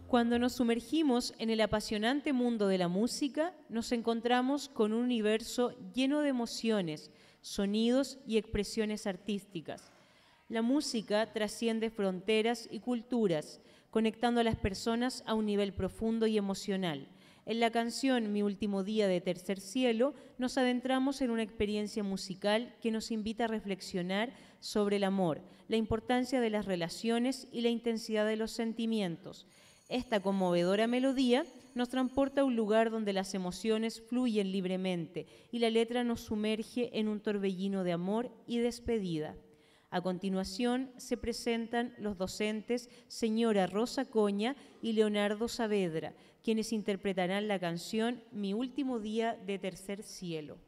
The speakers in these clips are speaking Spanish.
Cuando nos sumergimos en el apasionante mundo de la música, nos encontramos con un universo lleno de emociones, sonidos y expresiones artísticas. La música trasciende fronteras y culturas, conectando a las personas a un nivel profundo y emocional. En la canción Mi último día de Tercer Cielo, nos adentramos en una experiencia musical que nos invita a reflexionar sobre el amor, la importancia de las relaciones y la intensidad de los sentimientos. Esta conmovedora melodía nos transporta a un lugar donde las emociones fluyen libremente y la letra nos sumerge en un torbellino de amor y despedida. A continuación se presentan los docentes señora Rosa Coña y Leonardo Saavedra, quienes interpretarán la canción Mi último día de Tercer Cielo.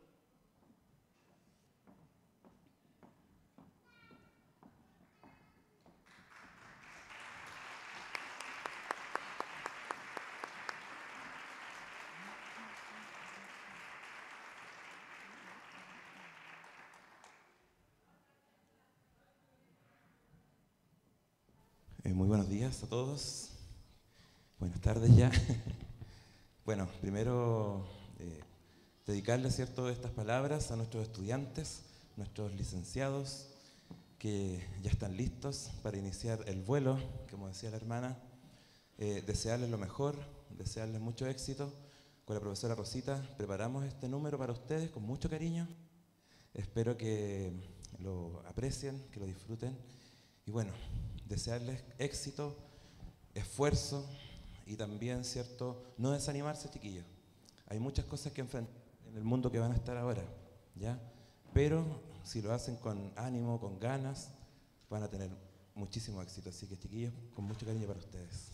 Muy buenos días a todos. Buenas tardes ya. Bueno, primero dedicarle, ¿cierto?, estas palabras a nuestros estudiantes, nuestros licenciados, que ya están listos para iniciar el vuelo, como decía la hermana. Desearles lo mejor, desearles mucho éxito. Con la profesora Rosita preparamos este número para ustedes con mucho cariño. Espero que lo aprecien, que lo disfruten. Y bueno, desearles éxito, esfuerzo y también, ¿cierto?, no desanimarse, chiquillos. Hay muchas cosas que enfrentar en el mundo que van a estar ahora, ¿ya? Pero si lo hacen con ánimo, con ganas, van a tener muchísimo éxito. Así que, chiquillos, con mucho cariño para ustedes.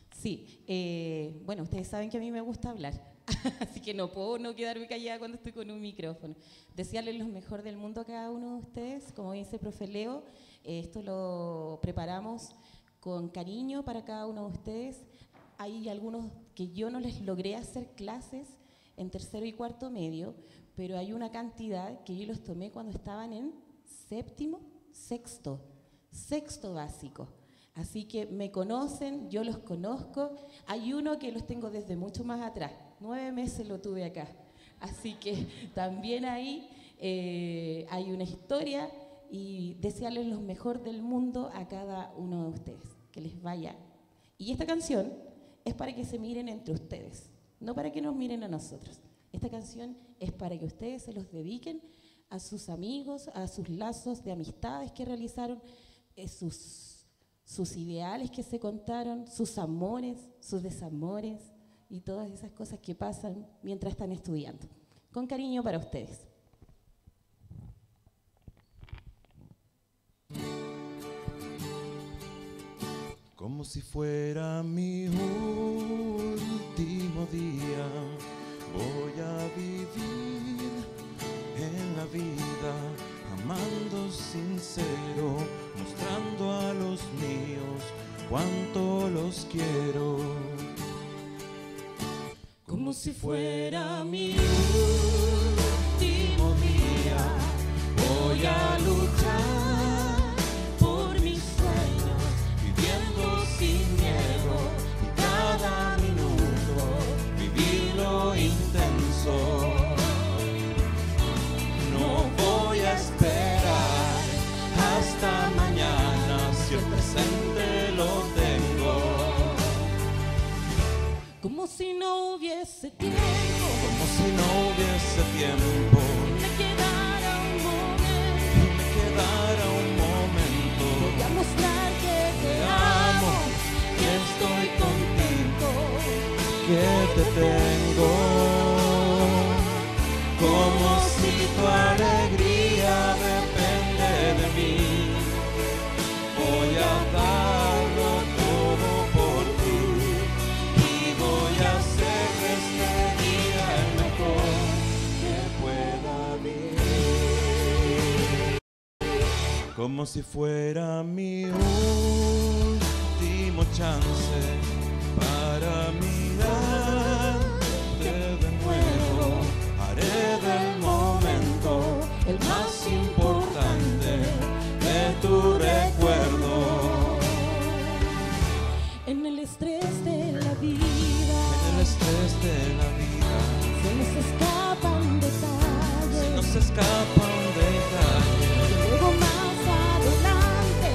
Sí, bueno, ustedes saben que a mí me gusta hablar, así que no puedo no quedarme callada cuando estoy con un micrófono. Desearles lo mejor del mundo a cada uno de ustedes, como dice el profe Leo. Esto lo preparamos con cariño para cada uno de ustedes. Hay algunos que yo no les logré hacer clases en tercero y cuarto medio, pero hay una cantidad que yo los tomé cuando estaban en séptimo, sexto básico. Así que me conocen, yo los conozco. Hay uno que los tengo desde mucho más atrás, 9 meses lo tuve acá. Así que también ahí hay una historia. Y desearles lo mejor del mundo a cada uno de ustedes, que les vaya. Y esta canción es para que se miren entre ustedes, no para que nos miren a nosotros. Esta canción es para que ustedes se los dediquen a sus amigos, a sus lazos de amistades que realizaron, sus ideales que se contaron, sus amores, sus desamores y todas esas cosas que pasan mientras están estudiando. Con cariño para ustedes. Como si fuera mi último día, voy a vivir en la vida, amando sincero, mostrando a los míos cuánto los quiero. Como si fuera mi último día, voy a luchar sin miedo, y cada minuto vivirlo intenso. No voy a esperar hasta mañana si el presente lo tengo. Como si no hubiese tiempo, como si no hubiese tiempo. Me quedara un momento, voy a mostrar que te amo, que estoy contigo, que te tengo, como si tu alegría depende de mí. Voy a darlo todo por ti y voy a hacer de este día el mejor que pueda vivir. Como si fuera mi último chance para mirarte de nuevo. Haré del momento el más importante de tu recuerdo. En el estrés de de la vida. Se nos escapan detalles, Se nos escapa un detalle. luego más adelante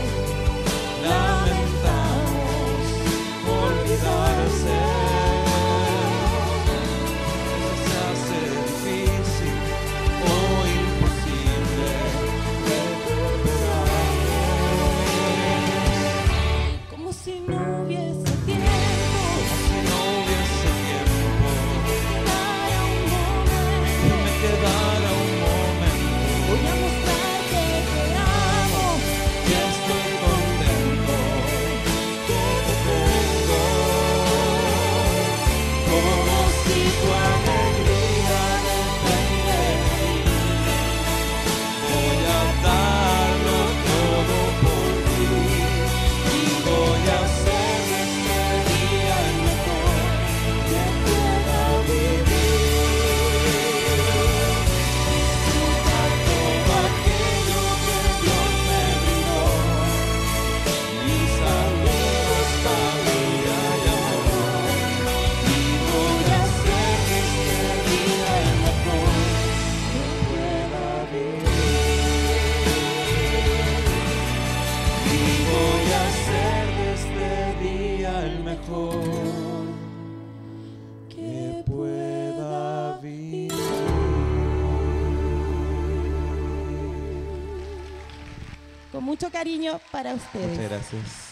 Lamentamos olvidarse. Se hace difícil o imposible recuperar. como si no hubiese tiempo Si no hubiese tiempo, para un que momento. me quedara un momento, Voy a mostrarte que amo, que estoy contento, que te tengo, como si tu alegría depende de mí. Voy a darlo todo por ti y voy a hacer de este día el mejor que pueda vivir. Disfrutar todo aquello que Dios me brindó, mi salud, familia y amor. Y voy a hacer de este día el mejor que pueda vivir. Y voy a hacer de este día el mejor que pueda vivir. con mucho cariño para ustedes. Muchas gracias.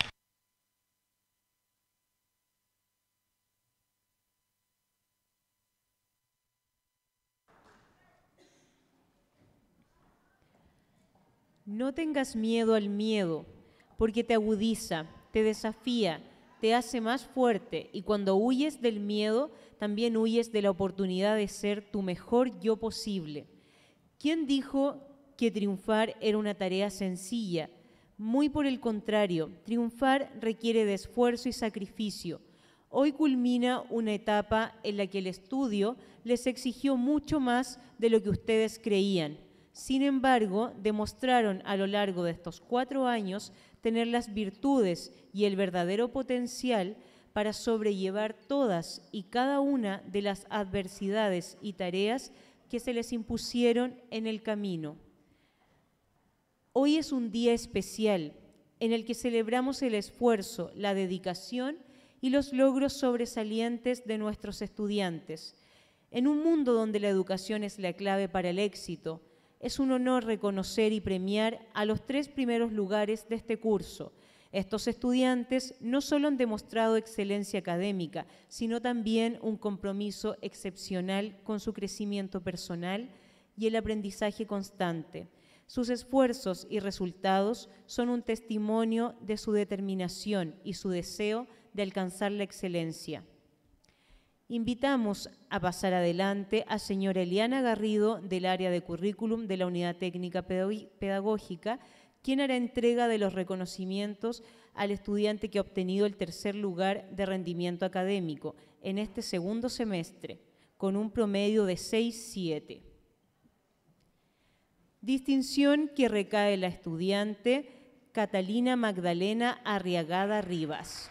No tengas miedo al miedo, porque te agudiza, te desafía, te hace más fuerte y cuando huyes del miedo, también huyes de la oportunidad de ser tu mejor yo posible. ¿Quién dijo que triunfar era una tarea sencilla? Muy por el contrario, triunfar requiere de esfuerzo y sacrificio. Hoy culmina una etapa en la que el estudio les exigió mucho más de lo que ustedes creían. Sin embargo, demostraron a lo largo de estos 4 años tener las virtudes y el verdadero potencial para sobrellevar todas y cada una de las adversidades y tareas que se les impusieron en el camino. Hoy es un día especial en el que celebramos el esfuerzo, la dedicación y los logros sobresalientes de nuestros estudiantes. En un mundo donde la educación es la clave para el éxito, es un honor reconocer y premiar a los 3 primeros lugares de este curso. Estos estudiantes no solo han demostrado excelencia académica, sino también un compromiso excepcional con su crecimiento personal y el aprendizaje constante. Sus esfuerzos y resultados son un testimonio de su determinación y su deseo de alcanzar la excelencia. Invitamos a pasar adelante a señora Eliana Garrido del área de currículum de la Unidad Técnica Pedagógica, quien hará entrega de los reconocimientos al estudiante que ha obtenido el 3er lugar de rendimiento académico en este segundo semestre, con un promedio de 6.7. Distinción que recae en la estudiante Catalina Magdalena Arriagada Rivas.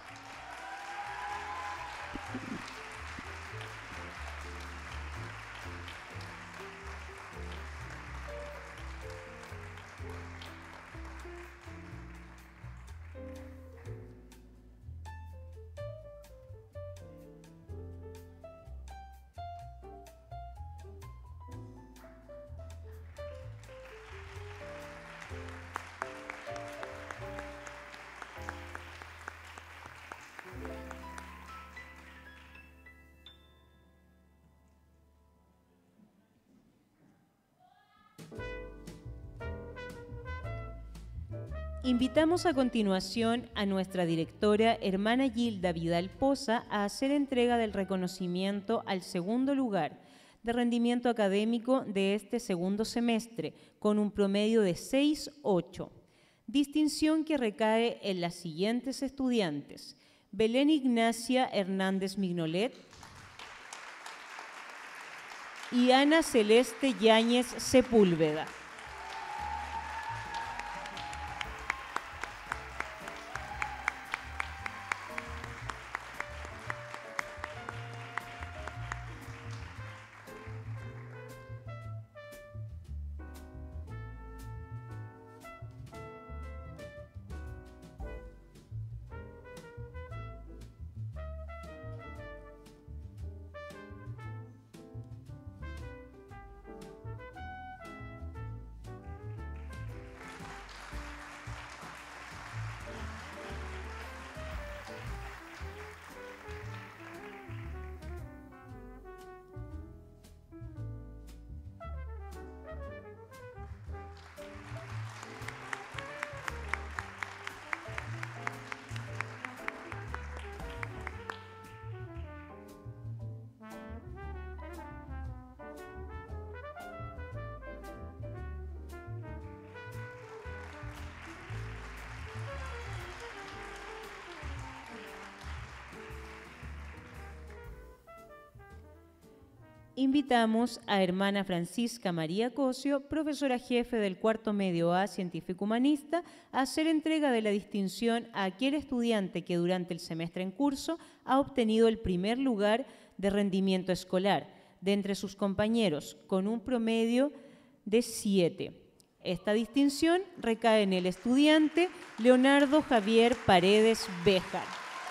Invitamos a continuación a nuestra directora, hermana Gilda Vidal Poza, a hacer entrega del reconocimiento al 2º lugar de rendimiento académico de este segundo semestre, con un promedio de 6.8. Distinción que recae en las siguientes estudiantes: Belén Ignacia Hernández Mignolet y Ana Celeste Yáñez Sepúlveda. invitamos a hermana Francisca María Cosio, profesora jefe del cuarto medio A Científico Humanista, a hacer entrega de la distinción a aquel estudiante que durante el semestre en curso ha obtenido el primer lugar de rendimiento escolar de entre sus compañeros, con un promedio de 7. Esta distinción recae en el estudiante Leonardo Javier Paredes Béjar.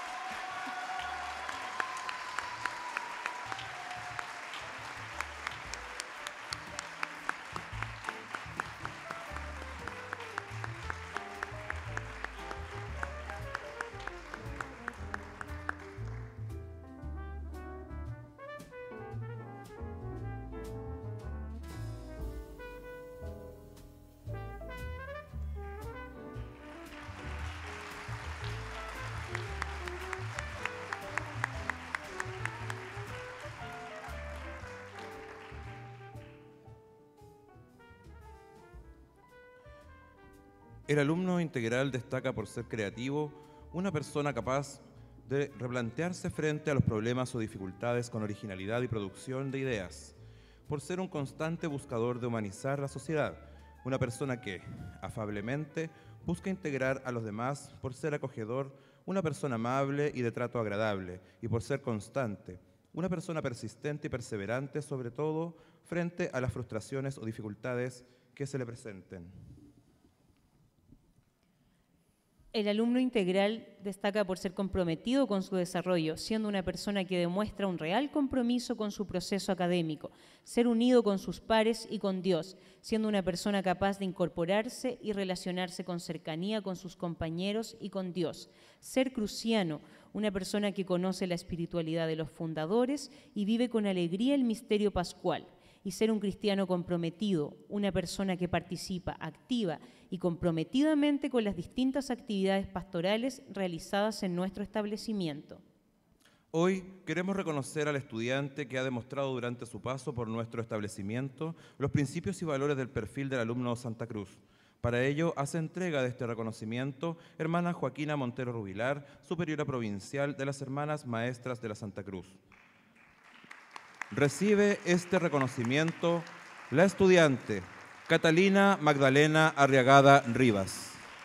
El alumno integral destaca por ser creativo, una persona capaz de replantearse frente a los problemas o dificultades con originalidad y producción de ideas, por ser un constante buscador de humanizar la sociedad, una persona que, afablemente, busca integrar a los demás por ser acogedor, una persona amable y de trato agradable, y por ser constante, una persona persistente y perseverante, sobre todo frente a las frustraciones o dificultades que se le presenten. El alumno integral destaca por ser comprometido con su desarrollo, siendo una persona que demuestra un real compromiso con su proceso académico, ser unido con sus pares y con Dios, siendo una persona capaz de incorporarse y relacionarse con cercanía con sus compañeros y con Dios, ser cruciano, una persona que conoce la espiritualidad de los fundadores y vive con alegría el misterio pascual, y ser un cristiano comprometido, una persona que participa activa y comprometidamente con las distintas actividades pastorales realizadas en nuestro establecimiento. Hoy queremos reconocer al estudiante que ha demostrado durante su paso por nuestro establecimiento los principios y valores del perfil del alumno Santa Cruz. Para ello, hace entrega de este reconocimiento hermana Joaquina Montero Rubilar, superiora provincial de las Hermanas Maestras de la Santa Cruz. Recibe este reconocimiento la estudiante Catalina Magdalena Arriagada Rivas.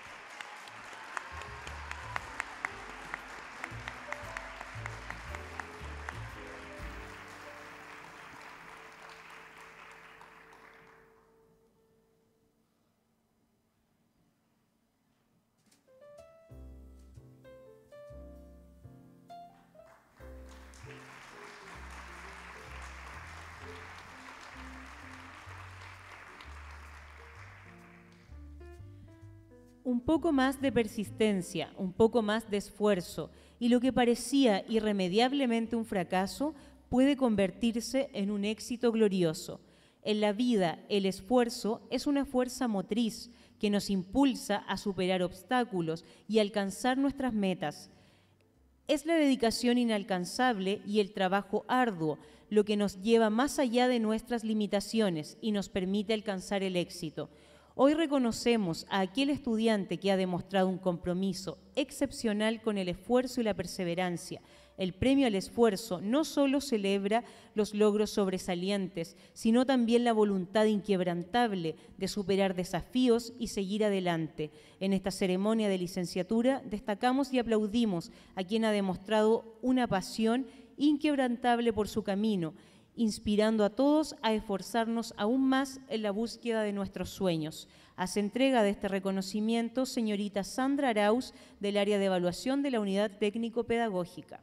Un poco más de persistencia, un poco más de esfuerzo, y lo que parecía irremediablemente un fracaso puede convertirse en un éxito glorioso. En la vida, el esfuerzo es una fuerza motriz que nos impulsa a superar obstáculos y alcanzar nuestras metas. Es la dedicación inalcanzable y el trabajo arduo lo que nos lleva más allá de nuestras limitaciones y nos permite alcanzar el éxito. Hoy reconocemos a aquel estudiante que ha demostrado un compromiso excepcional con el esfuerzo y la perseverancia. El premio al esfuerzo no solo celebra los logros sobresalientes, sino también la voluntad inquebrantable de superar desafíos y seguir adelante. En esta ceremonia de licenciatura destacamos y aplaudimos a quien ha demostrado una pasión inquebrantable por su camino, inspirando a todos a esforzarnos aún más en la búsqueda de nuestros sueños. Hace entrega de este reconocimiento señorita Sandra Arauz, del área de evaluación de la Unidad Técnico-Pedagógica.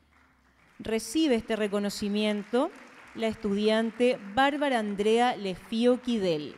Recibe este reconocimiento la estudiante Bárbara Andrea Lefío Quidel.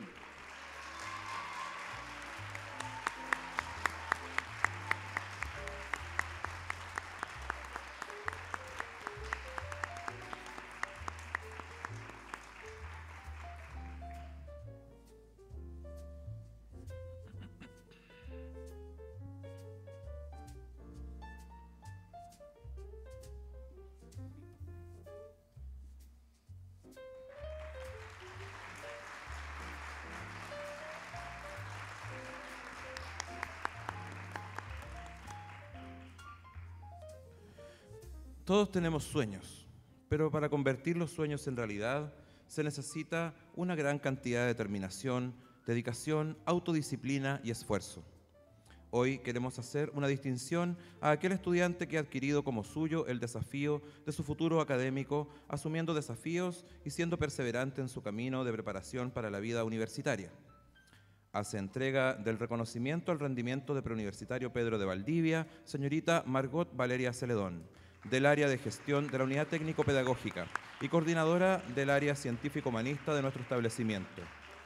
Todos tenemos sueños, pero para convertir los sueños en realidad se necesita una gran cantidad de determinación, dedicación, autodisciplina y esfuerzo. Hoy queremos hacer una distinción a aquel estudiante que ha adquirido como suyo el desafío de su futuro académico, asumiendo desafíos y siendo perseverante en su camino de preparación para la vida universitaria. Hace entrega del reconocimiento al rendimiento de preuniversitario Pedro de Valdivia, señorita Margot Valeria Celedón, del área de gestión de la Unidad Técnico-Pedagógica y coordinadora del área científico-humanista de nuestro establecimiento.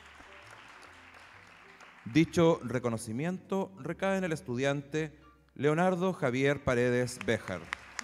Dicho reconocimiento recae en el estudiante Leonardo Javier Paredes Béjar.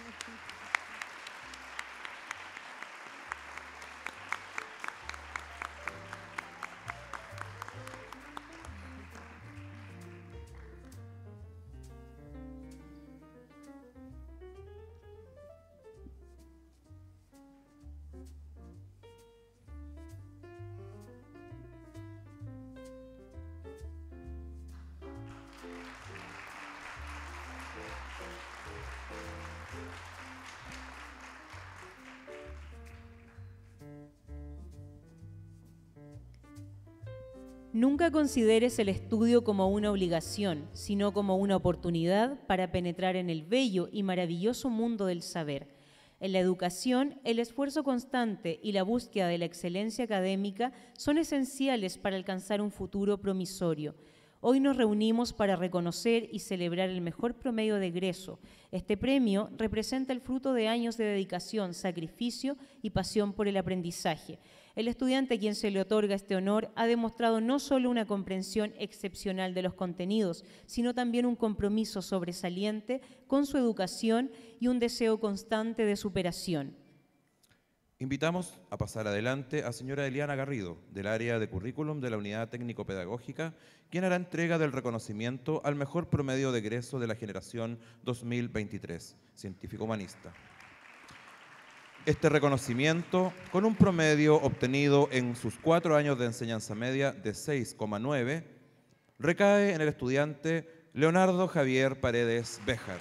Nunca consideres el estudio como una obligación, sino como una oportunidad para penetrar en el bello y maravilloso mundo del saber. En la educación, el esfuerzo constante y la búsqueda de la excelencia académica son esenciales para alcanzar un futuro promisorio. Hoy nos reunimos para reconocer y celebrar el mejor promedio de egreso. Este premio representa el fruto de años de dedicación, sacrificio y pasión por el aprendizaje. El estudiante a quien se le otorga este honor ha demostrado no solo una comprensión excepcional de los contenidos, sino también un compromiso sobresaliente con su educación y un deseo constante de superación. Invitamos a pasar adelante a señora Eliana Garrido, del área de currículum de la Unidad Técnico-Pedagógica, quien hará entrega del reconocimiento al mejor promedio de egreso de la generación 2023, científico-humanista. Este reconocimiento, con un promedio obtenido en sus 4 años de enseñanza media de 6,9, recae en el estudiante Leonardo Javier Paredes Béjar.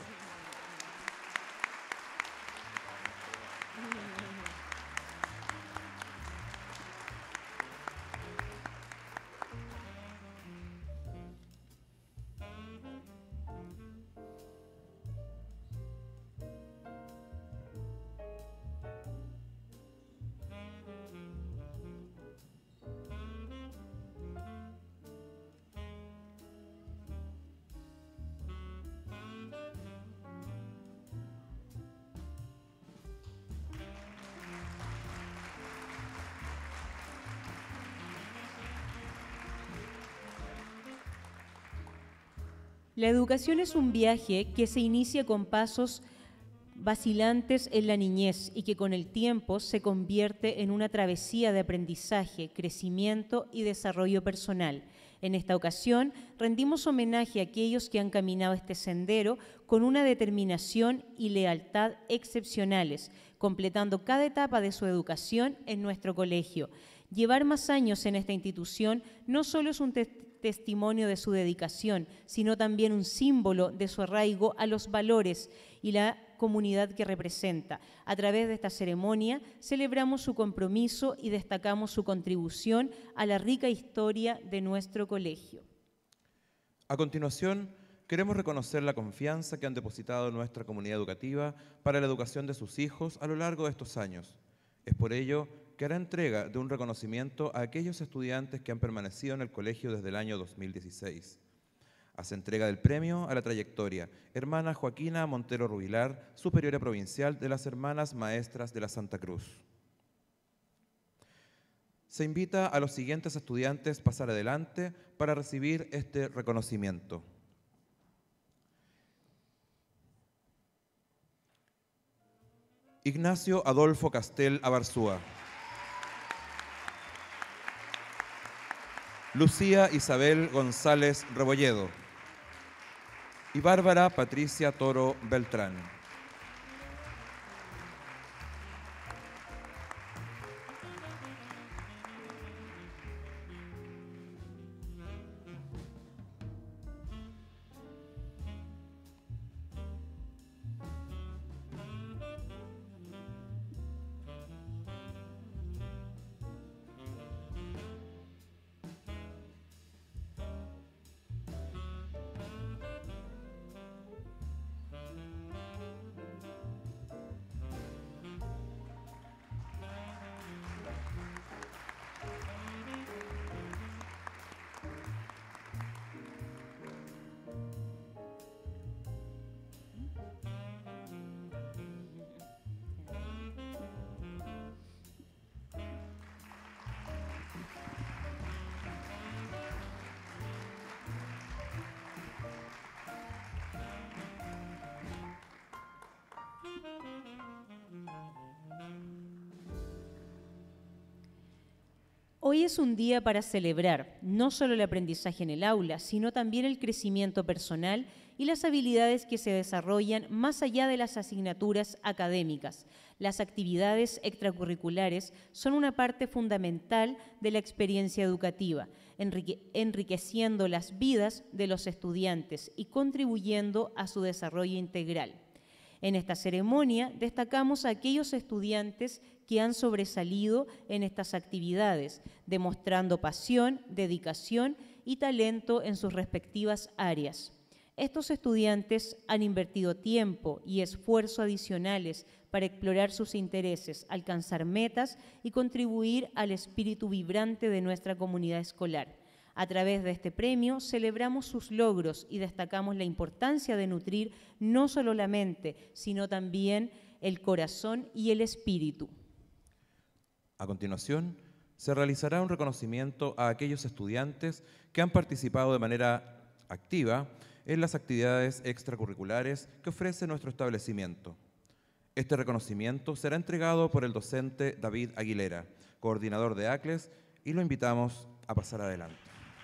La educación es un viaje que se inicia con pasos vacilantes en la niñez y que con el tiempo se convierte en una travesía de aprendizaje, crecimiento y desarrollo personal. En esta ocasión, rendimos homenaje a aquellos que han caminado este sendero con una determinación y lealtad excepcionales, completando cada etapa de su educación en nuestro colegio. Llevar más años en esta institución no solo es un testimonio de su dedicación, sino también un símbolo de su arraigo a los valores y la comunidad que representa. A través de esta ceremonia celebramos su compromiso y destacamos su contribución a la rica historia de nuestro colegio. A continuación, queremos reconocer la confianza que han depositado en nuestra comunidad educativa para la educación de sus hijos a lo largo de estos años. Es por ello que hará entrega de un reconocimiento a aquellos estudiantes que han permanecido en el colegio desde el año 2016. Hace entrega del premio a la trayectoria hermana Joaquina Montero Rubilar, superiora provincial de las Hermanas Maestras de la Santa Cruz. Se invita a los siguientes estudiantes a pasar adelante para recibir este reconocimiento. Ignacio Adolfo Castel Abarzúa. Lucía Isabel González Rebolledo y Bárbara Patricia Toro Beltrán. Hoy es un día para celebrar no solo el aprendizaje en el aula, sino también el crecimiento personal y las habilidades que se desarrollan más allá de las asignaturas académicas. Las actividades extracurriculares son una parte fundamental de la experiencia educativa, enriqueciendo las vidas de los estudiantes y contribuyendo a su desarrollo integral. En esta ceremonia destacamos a aquellos estudiantes que han sobresalido en estas actividades, demostrando pasión, dedicación y talento en sus respectivas áreas. Estos estudiantes han invertido tiempo y esfuerzo adicionales para explorar sus intereses, alcanzar metas y contribuir al espíritu vibrante de nuestra comunidad escolar. A través de este premio celebramos sus logros y destacamos la importancia de nutrir no solo la mente, sino también el corazón y el espíritu. A continuación, se realizará un reconocimiento a aquellos estudiantes que han participado de manera activa en las actividades extracurriculares que ofrece nuestro establecimiento. Este reconocimiento será entregado por el docente David Aguilera, coordinador de ACLES, y lo invitamos a pasar adelante.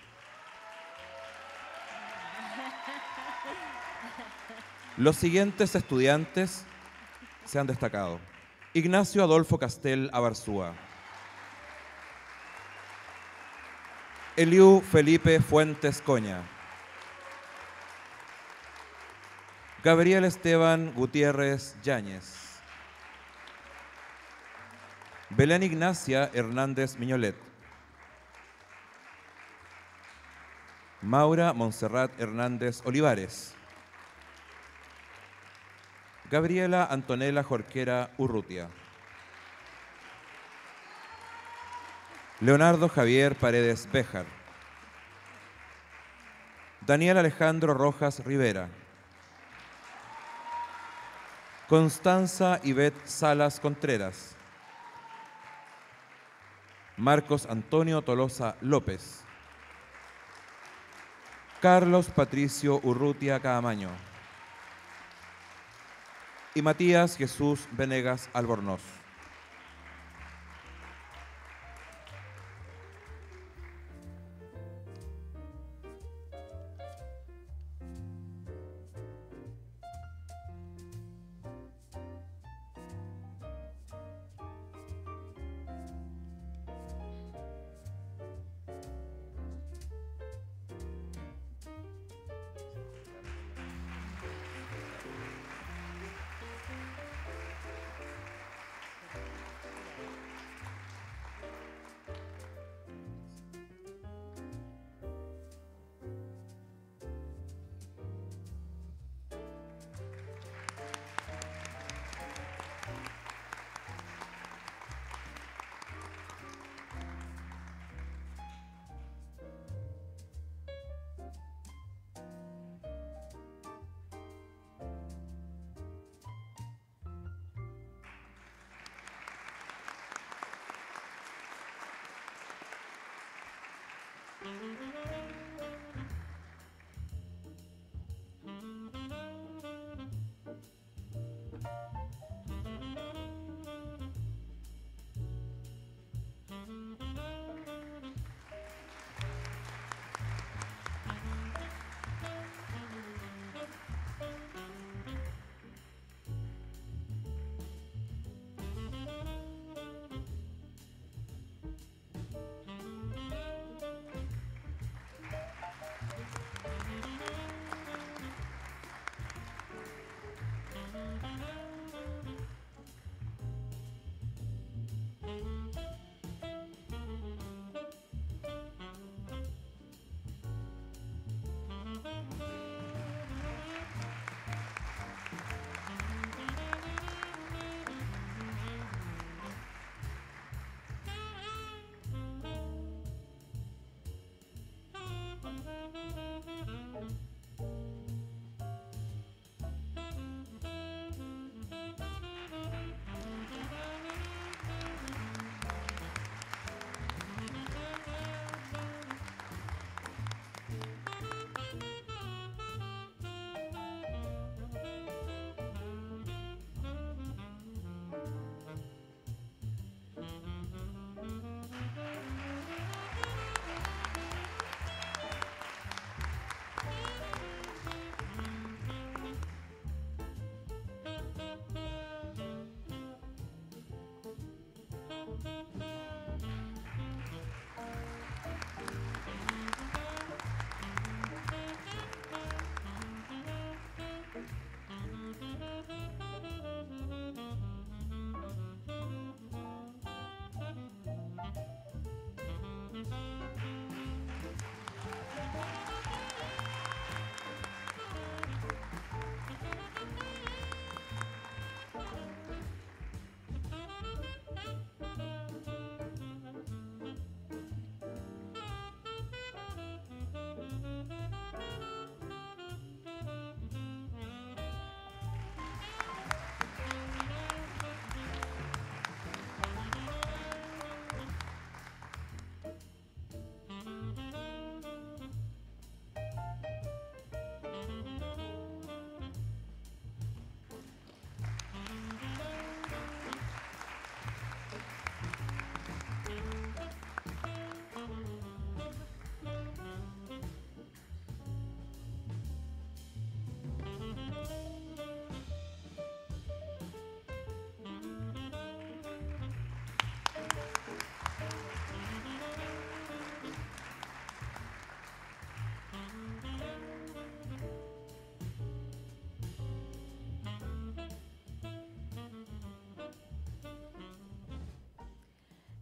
Los siguientes estudiantes se han destacado: Ignacio Adolfo Castel Abarzúa, Eliu Felipe Fuentes Coña, Gabriel Esteban Gutiérrez Yáñez, Belén Ignacia Hernández Miñolet, Maura Montserrat Hernández Olivares, Gabriela Antonella Jorquera Urrutia, Leonardo Javier Paredes Béjar, Daniel Alejandro Rojas Rivera, Constanza Ivette Salas Contreras, Marcos Antonio Tolosa López, Carlos Patricio Urrutia Caamaño y Matías Jesús Venegas Albornoz.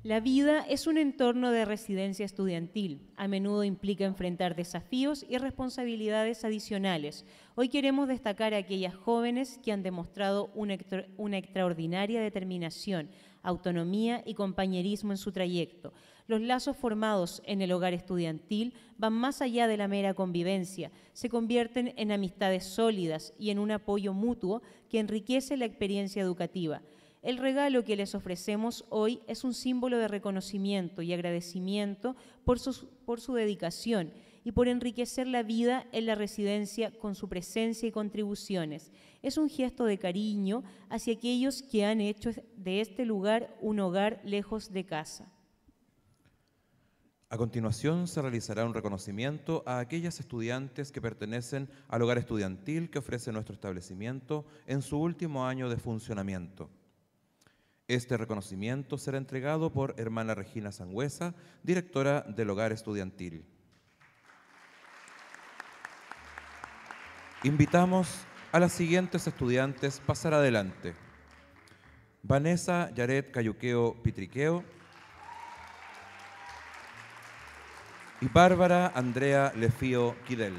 La vida es un entorno de residencia estudiantil. A menudo implica enfrentar desafíos y responsabilidades adicionales. Hoy queremos destacar a aquellas jóvenes que han demostrado una extraordinaria determinación, autonomía y compañerismo en su trayecto. Los lazos formados en el hogar estudiantil van más allá de la mera convivencia, se convierten en amistades sólidas y en un apoyo mutuo que enriquece la experiencia educativa. El regalo que les ofrecemos hoy es un símbolo de reconocimiento y agradecimiento por su dedicación y por enriquecer la vida en la residencia con su presencia y contribuciones. Es un gesto de cariño hacia aquellos que han hecho de este lugar un hogar lejos de casa. A continuación se realizará un reconocimiento a aquellas estudiantes que pertenecen al hogar estudiantil que ofrece nuestro establecimiento en su último año de funcionamiento. Este reconocimiento será entregado por hermana Regina Sangüesa, directora del hogar estudiantil. Invitamos a las siguientes estudiantes a pasar adelante. Vanessa Yaret Cayuqueo Pitriqueo y Bárbara Andrea Lefío Quidel.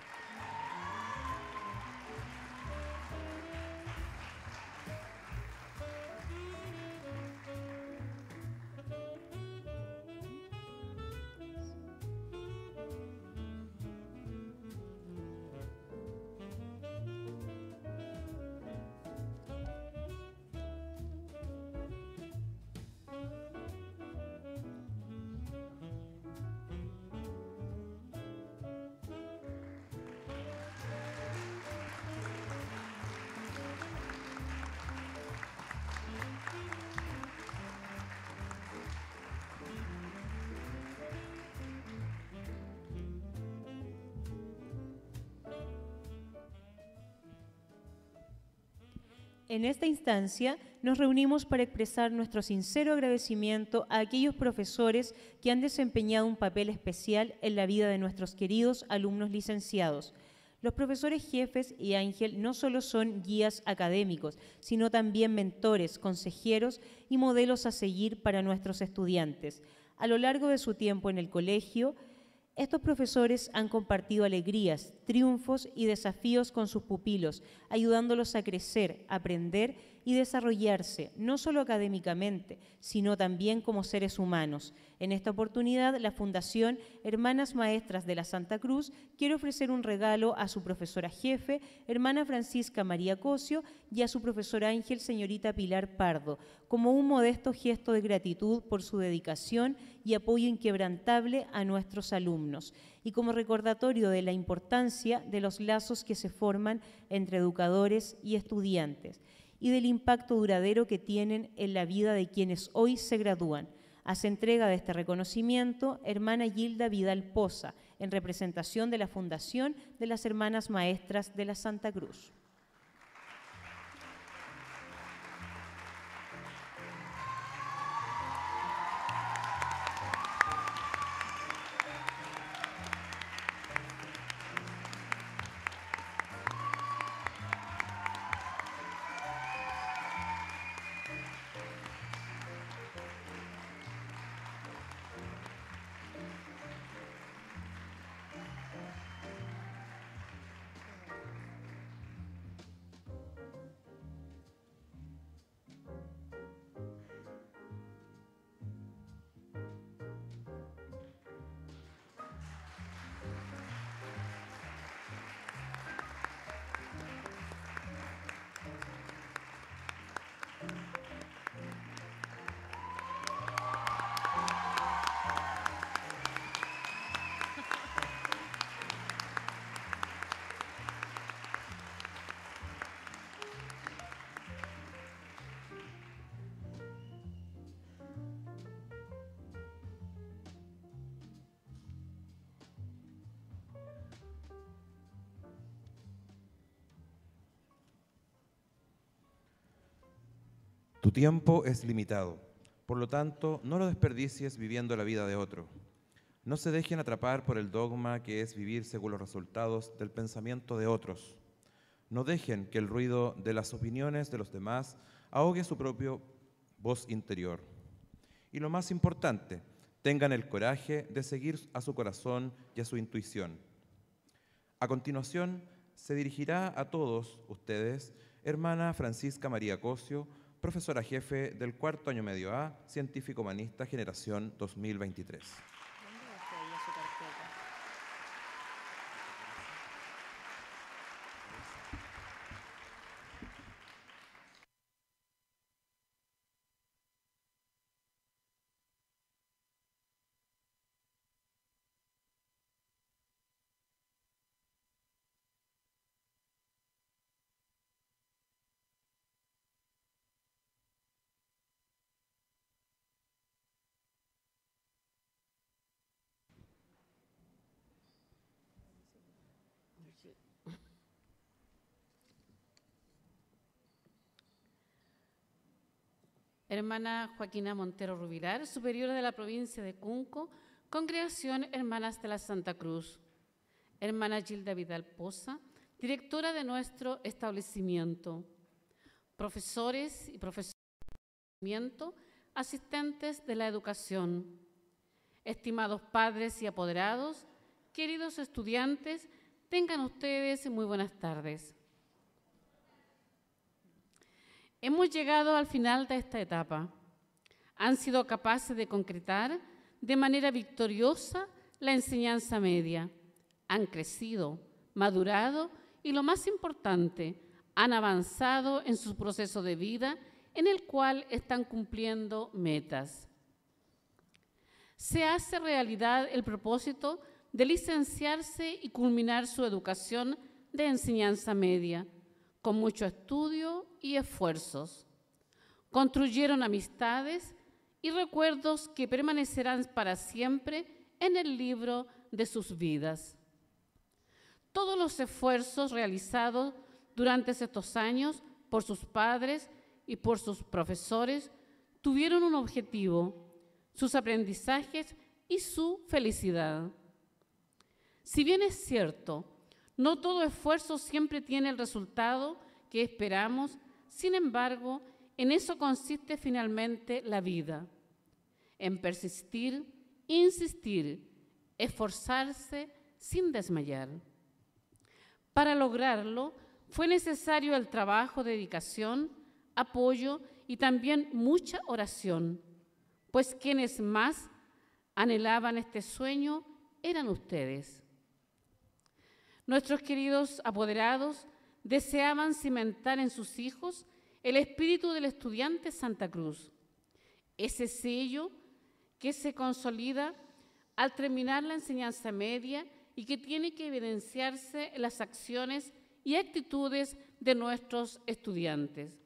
En esta instancia nos reunimos para expresar nuestro sincero agradecimiento a aquellos profesores que han desempeñado un papel especial en la vida de nuestros queridos alumnos licenciados. Los profesores jefes y Ángel no solo son guías académicos, sino también mentores, consejeros y modelos a seguir para nuestros estudiantes. A lo largo de su tiempo en el colegio, estos profesores han compartido alegrías, triunfos y desafíos con sus pupilos, ayudándolos a crecer, aprender y desarrollarse, no solo académicamente, sino también como seres humanos. En esta oportunidad, la Fundación Hermanas Maestras de la Santa Cruz quiere ofrecer un regalo a su profesora jefe, hermana Francisca María Cosio, y a su profesora Ángel, señorita Pilar Pardo, como un modesto gesto de gratitud por su dedicación y apoyo inquebrantable a nuestros alumnos, y como recordatorio de la importancia de los lazos que se forman entre educadores y estudiantes, y del impacto duradero que tienen en la vida de quienes hoy se gradúan. Hace entrega de este reconocimiento hermana Gilda Vidal Poza, en representación de la Fundación de las Hermanas Maestras de la Santa Cruz. Tu tiempo es limitado, por lo tanto, no lo desperdicies viviendo la vida de otro. No se dejen atrapar por el dogma que es vivir según los resultados del pensamiento de otros. No dejen que el ruido de las opiniones de los demás ahogue su propia voz interior. Y lo más importante, tengan el coraje de seguir a su corazón y a su intuición. A continuación, se dirigirá a todos ustedes hermana Francisca María Cosio, profesora jefe del cuarto año medio A, científico humanista, generación 2023. Hermana Joaquina Montero Rubilar, superiora de la provincia de Cunco, Congregación Hermanas de la Santa Cruz. Hermana Gilda Vidal Poza, directora de nuestro establecimiento. Profesores y profesoras de establecimiento, asistentes de la educación. Estimados padres y apoderados, queridos estudiantes, tengan ustedes muy buenas tardes. Hemos llegado al final de esta etapa. Han sido capaces de concretar de manera victoriosa la enseñanza media. Han crecido, madurado y, lo más importante, han avanzado en su proceso de vida en el cual están cumpliendo metas. Se hace realidad el propósito de licenciarse y culminar su educación de enseñanza media, con mucho estudio y esfuerzos. Construyeron amistades y recuerdos que permanecerán para siempre en el libro de sus vidas. Todos los esfuerzos realizados durante estos años por sus padres y por sus profesores tuvieron un objetivo: sus aprendizajes y su felicidad. Si bien es cierto, no todo esfuerzo siempre tiene el resultado que esperamos, sin embargo, en eso consiste finalmente la vida, en persistir, insistir, esforzarse sin desmayar. Para lograrlo, fue necesario el trabajo, dedicación, apoyo y también mucha oración, pues quienes más anhelaban este sueño eran ustedes. Nuestros queridos apoderados deseaban cimentar en sus hijos el espíritu del estudiante Santa Cruz, ese sello que se consolida al terminar la enseñanza media y que tiene que evidenciarse en las acciones y actitudes de nuestros estudiantes.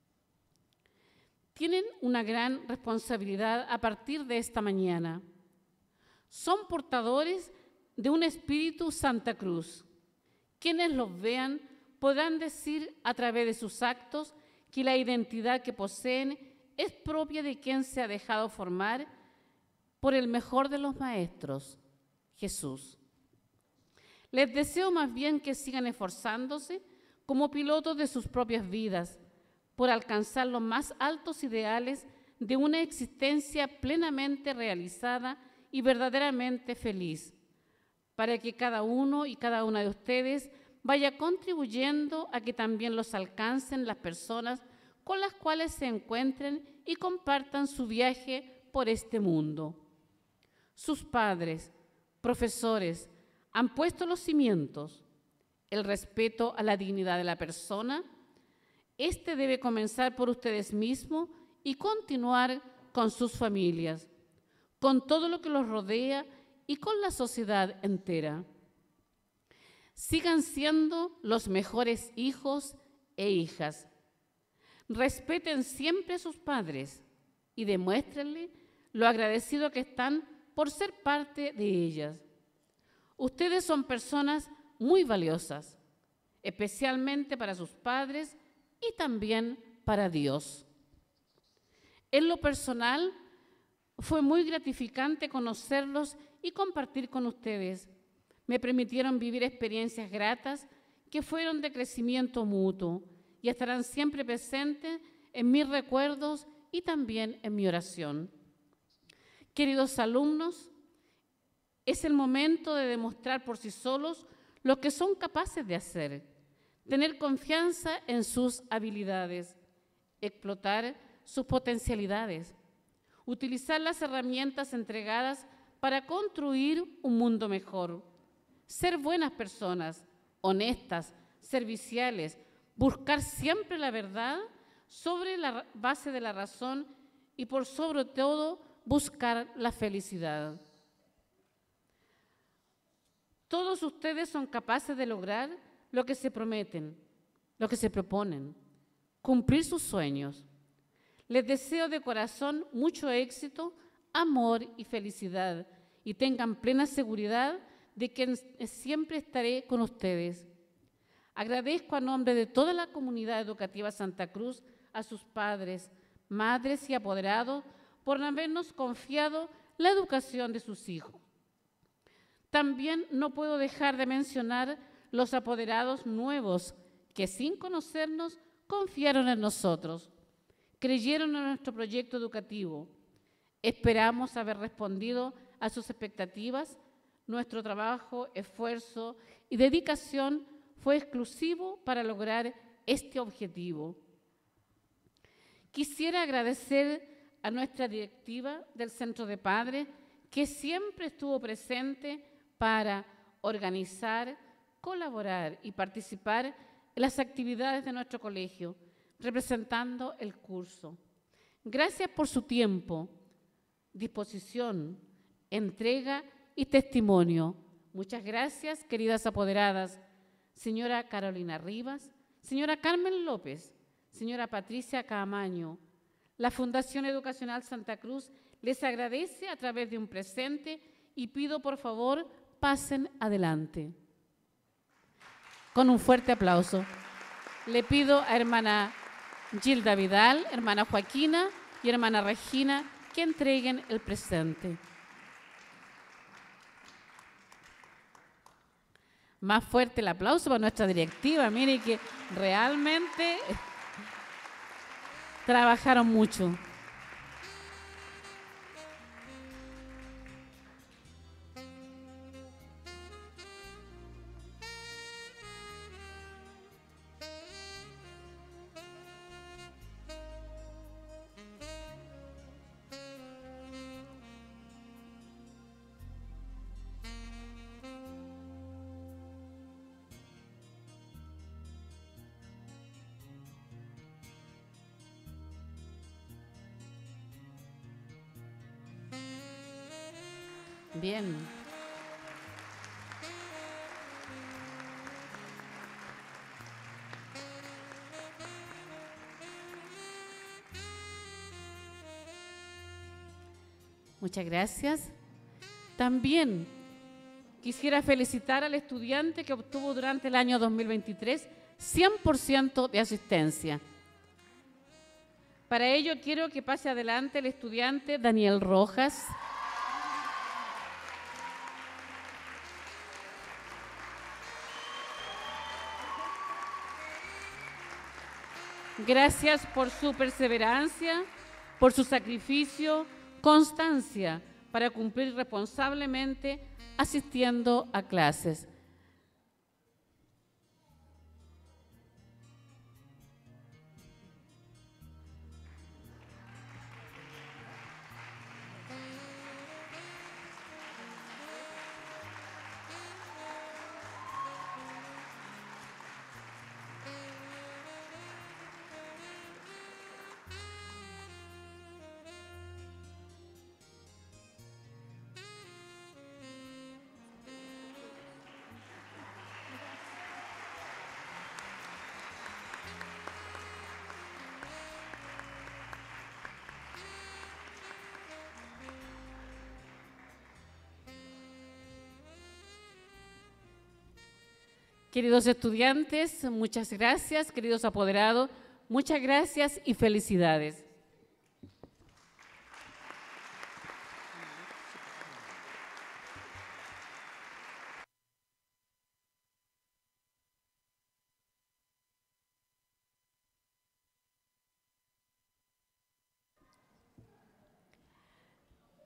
Tienen una gran responsabilidad a partir de esta mañana. Son portadores de un espíritu Santa Cruz. Quienes los vean podrán decir a través de sus actos que la identidad que poseen es propia de quien se ha dejado formar por el mejor de los maestros, Jesús. Les deseo más bien que sigan esforzándose como pilotos de sus propias vidas por alcanzar los más altos ideales de una existencia plenamente realizada y verdaderamente feliz, para que cada uno y cada una de ustedes vaya contribuyendo a que también los alcancen las personas con las cuales se encuentren y compartan su viaje por este mundo. Sus padres, profesores, han puesto los cimientos, el respeto a la dignidad de la persona. Este debe comenzar por ustedes mismos y continuar con sus familias, con todo lo que los rodea y con la sociedad entera. Sigan siendo los mejores hijos e hijas. Respeten siempre a sus padres y demuéstrenle lo agradecidos que están por ser parte de ellas. Ustedes son personas muy valiosas, especialmente para sus padres y también para Dios. En lo personal, fue muy gratificante conocerlos y compartir con ustedes. Me permitieron vivir experiencias gratas que fueron de crecimiento mutuo y estarán siempre presentes en mis recuerdos y también en mi oración. Queridos alumnos, es el momento de demostrar por sí solos lo que son capaces de hacer, tener confianza en sus habilidades, explotar sus potencialidades, utilizar las herramientas entregadas para construir un mundo mejor, ser buenas personas, honestas, serviciales, buscar siempre la verdad sobre la base de la razón y por sobre todo buscar la felicidad. Todos ustedes son capaces de lograr lo que se prometen, lo que se proponen, cumplir sus sueños. Les deseo de corazón mucho éxito, amor y felicidad, y tengan plena seguridad de que siempre estaré con ustedes. Agradezco a nombre de toda la comunidad educativa Santa Cruz a sus padres, madres y apoderados por habernos confiado la educación de sus hijos. También no puedo dejar de mencionar los apoderados nuevos que sin conocernos confiaron en nosotros, creyeron en nuestro proyecto educativo. Esperamos haber respondido a sus expectativas. Nuestro trabajo, esfuerzo y dedicación fue exclusivo para lograr este objetivo. Quisiera agradecer a nuestra directiva del Centro de Padres, que siempre estuvo presente para organizar, colaborar y participar en las actividades de nuestro colegio, representando el curso. Gracias por su tiempo, disposición, entrega y testimonio. Muchas gracias, queridas apoderadas, señora Carolina Rivas, señora Carmen López, señora Patricia Caamaño. La Fundación Educacional Santa Cruz les agradece a través de un presente y pido por favor pasen adelante. Con un fuerte aplauso. Le pido a hermana Gilda Vidal, hermana Joaquina y hermana Regina que entreguen el presente. Más fuerte el aplauso para nuestra directiva. Mire que realmente trabajaron mucho. Bien. Muchas gracias. También quisiera felicitar al estudiante que obtuvo durante el año 2023 100% de asistencia. Para ello quiero que pase adelante el estudiante Daniel Rojas. Gracias por su perseverancia, por su sacrificio, constancia para cumplir responsablemente asistiendo a clases. Queridos estudiantes, muchas gracias. Queridos apoderados, muchas gracias y felicidades.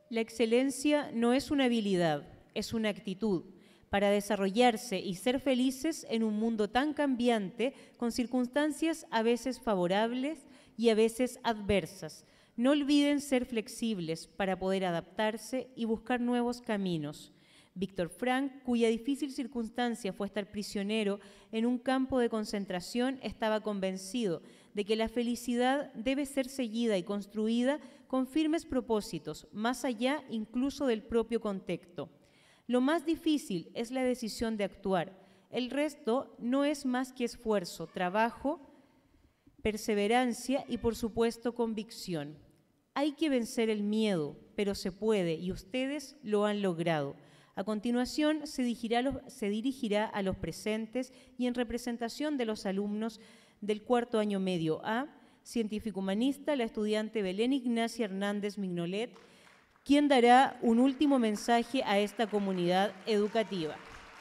La excelencia no es una habilidad, es una actitud para desarrollarse y ser felices en un mundo tan cambiante, con circunstancias a veces favorables y a veces adversas. No olviden ser flexibles para poder adaptarse y buscar nuevos caminos. Víctor Frank, cuya difícil circunstancia fue estar prisionero en un campo de concentración, estaba convencido de que la felicidad debe ser seguida y construida con firmes propósitos, más allá incluso del propio contexto. Lo más difícil es la decisión de actuar. El resto no es más que esfuerzo, trabajo, perseverancia y, por supuesto, convicción. Hay que vencer el miedo, pero se puede y ustedes lo han logrado. A continuación, se dirigirá a los presentes y en representación de los alumnos del cuarto año medio A, científico humanista, la estudiante Belén Ignacia Hernández Mignolet, quien dará un último mensaje a esta comunidad educativa.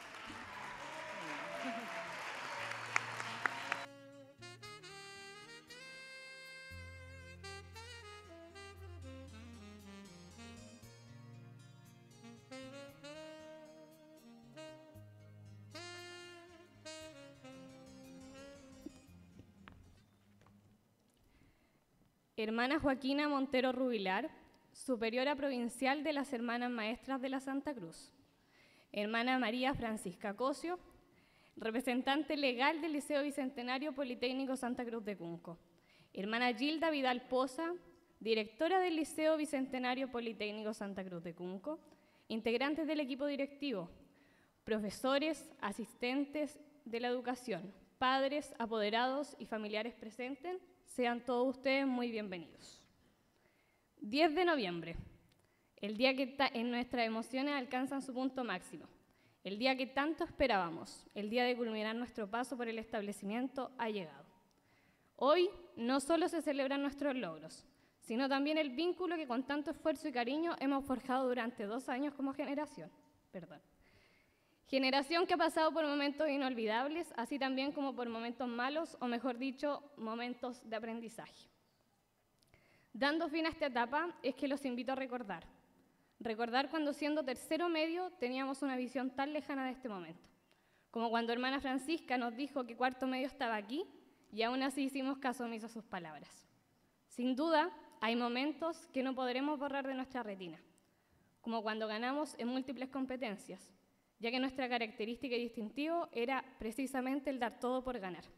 Hermana Joaquina Montero Rubilar, superiora provincial de las Hermanas Maestras de la Santa Cruz. Hermana María Francisca Cosio, representante legal del Liceo Bicentenario Politécnico Santa Cruz de Cunco. Hermana Gilda Vidal Poza, directora del Liceo Bicentenario Politécnico Santa Cruz de Cunco. Integrantes del equipo directivo, profesores, asistentes de la educación, padres, apoderados y familiares presentes, sean todos ustedes muy bienvenidos. 10 de noviembre, el día que en nuestras emociones alcanzan su punto máximo, el día que tanto esperábamos, el día de culminar nuestro paso por el establecimiento ha llegado. Hoy no solo se celebran nuestros logros, sino también el vínculo que con tanto esfuerzo y cariño hemos forjado durante 2 años como generación. Generación que ha pasado por momentos inolvidables, así también como por momentos malos, o mejor dicho, momentos de aprendizaje. Dando fin a esta etapa, es que los invito a recordar. Recordar cuando siendo tercero medio teníamos una visión tan lejana de este momento. Como cuando hermana Francisca nos dijo que cuarto medio estaba aquí y aún así hicimos caso omiso a sus palabras. Sin duda, hay momentos que no podremos borrar de nuestra retina, como cuando ganamos en múltiples competencias, ya que nuestra característica y distintivo era precisamente el dar todo por ganar.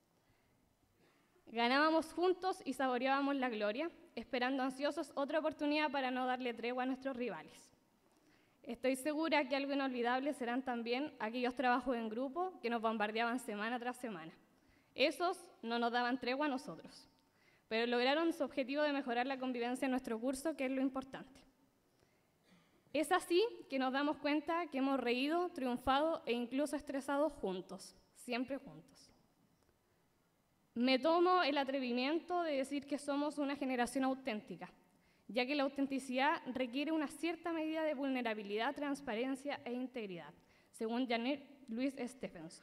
Ganábamos juntos y saboreábamos la gloria, esperando ansiosos otra oportunidad para no darle tregua a nuestros rivales. Estoy segura que algo inolvidable serán también aquellos trabajos en grupo que nos bombardeaban semana tras semana. Esos no nos daban tregua a nosotros, pero lograron su objetivo de mejorar la convivencia en nuestro curso, que es lo importante. Es así que nos damos cuenta que hemos reído, triunfado e incluso estresado juntos, siempre juntos. Me tomo el atrevimiento de decir que somos una generación auténtica, ya que la autenticidad requiere una cierta medida de vulnerabilidad, transparencia e integridad, según Janet Louise Stephenson.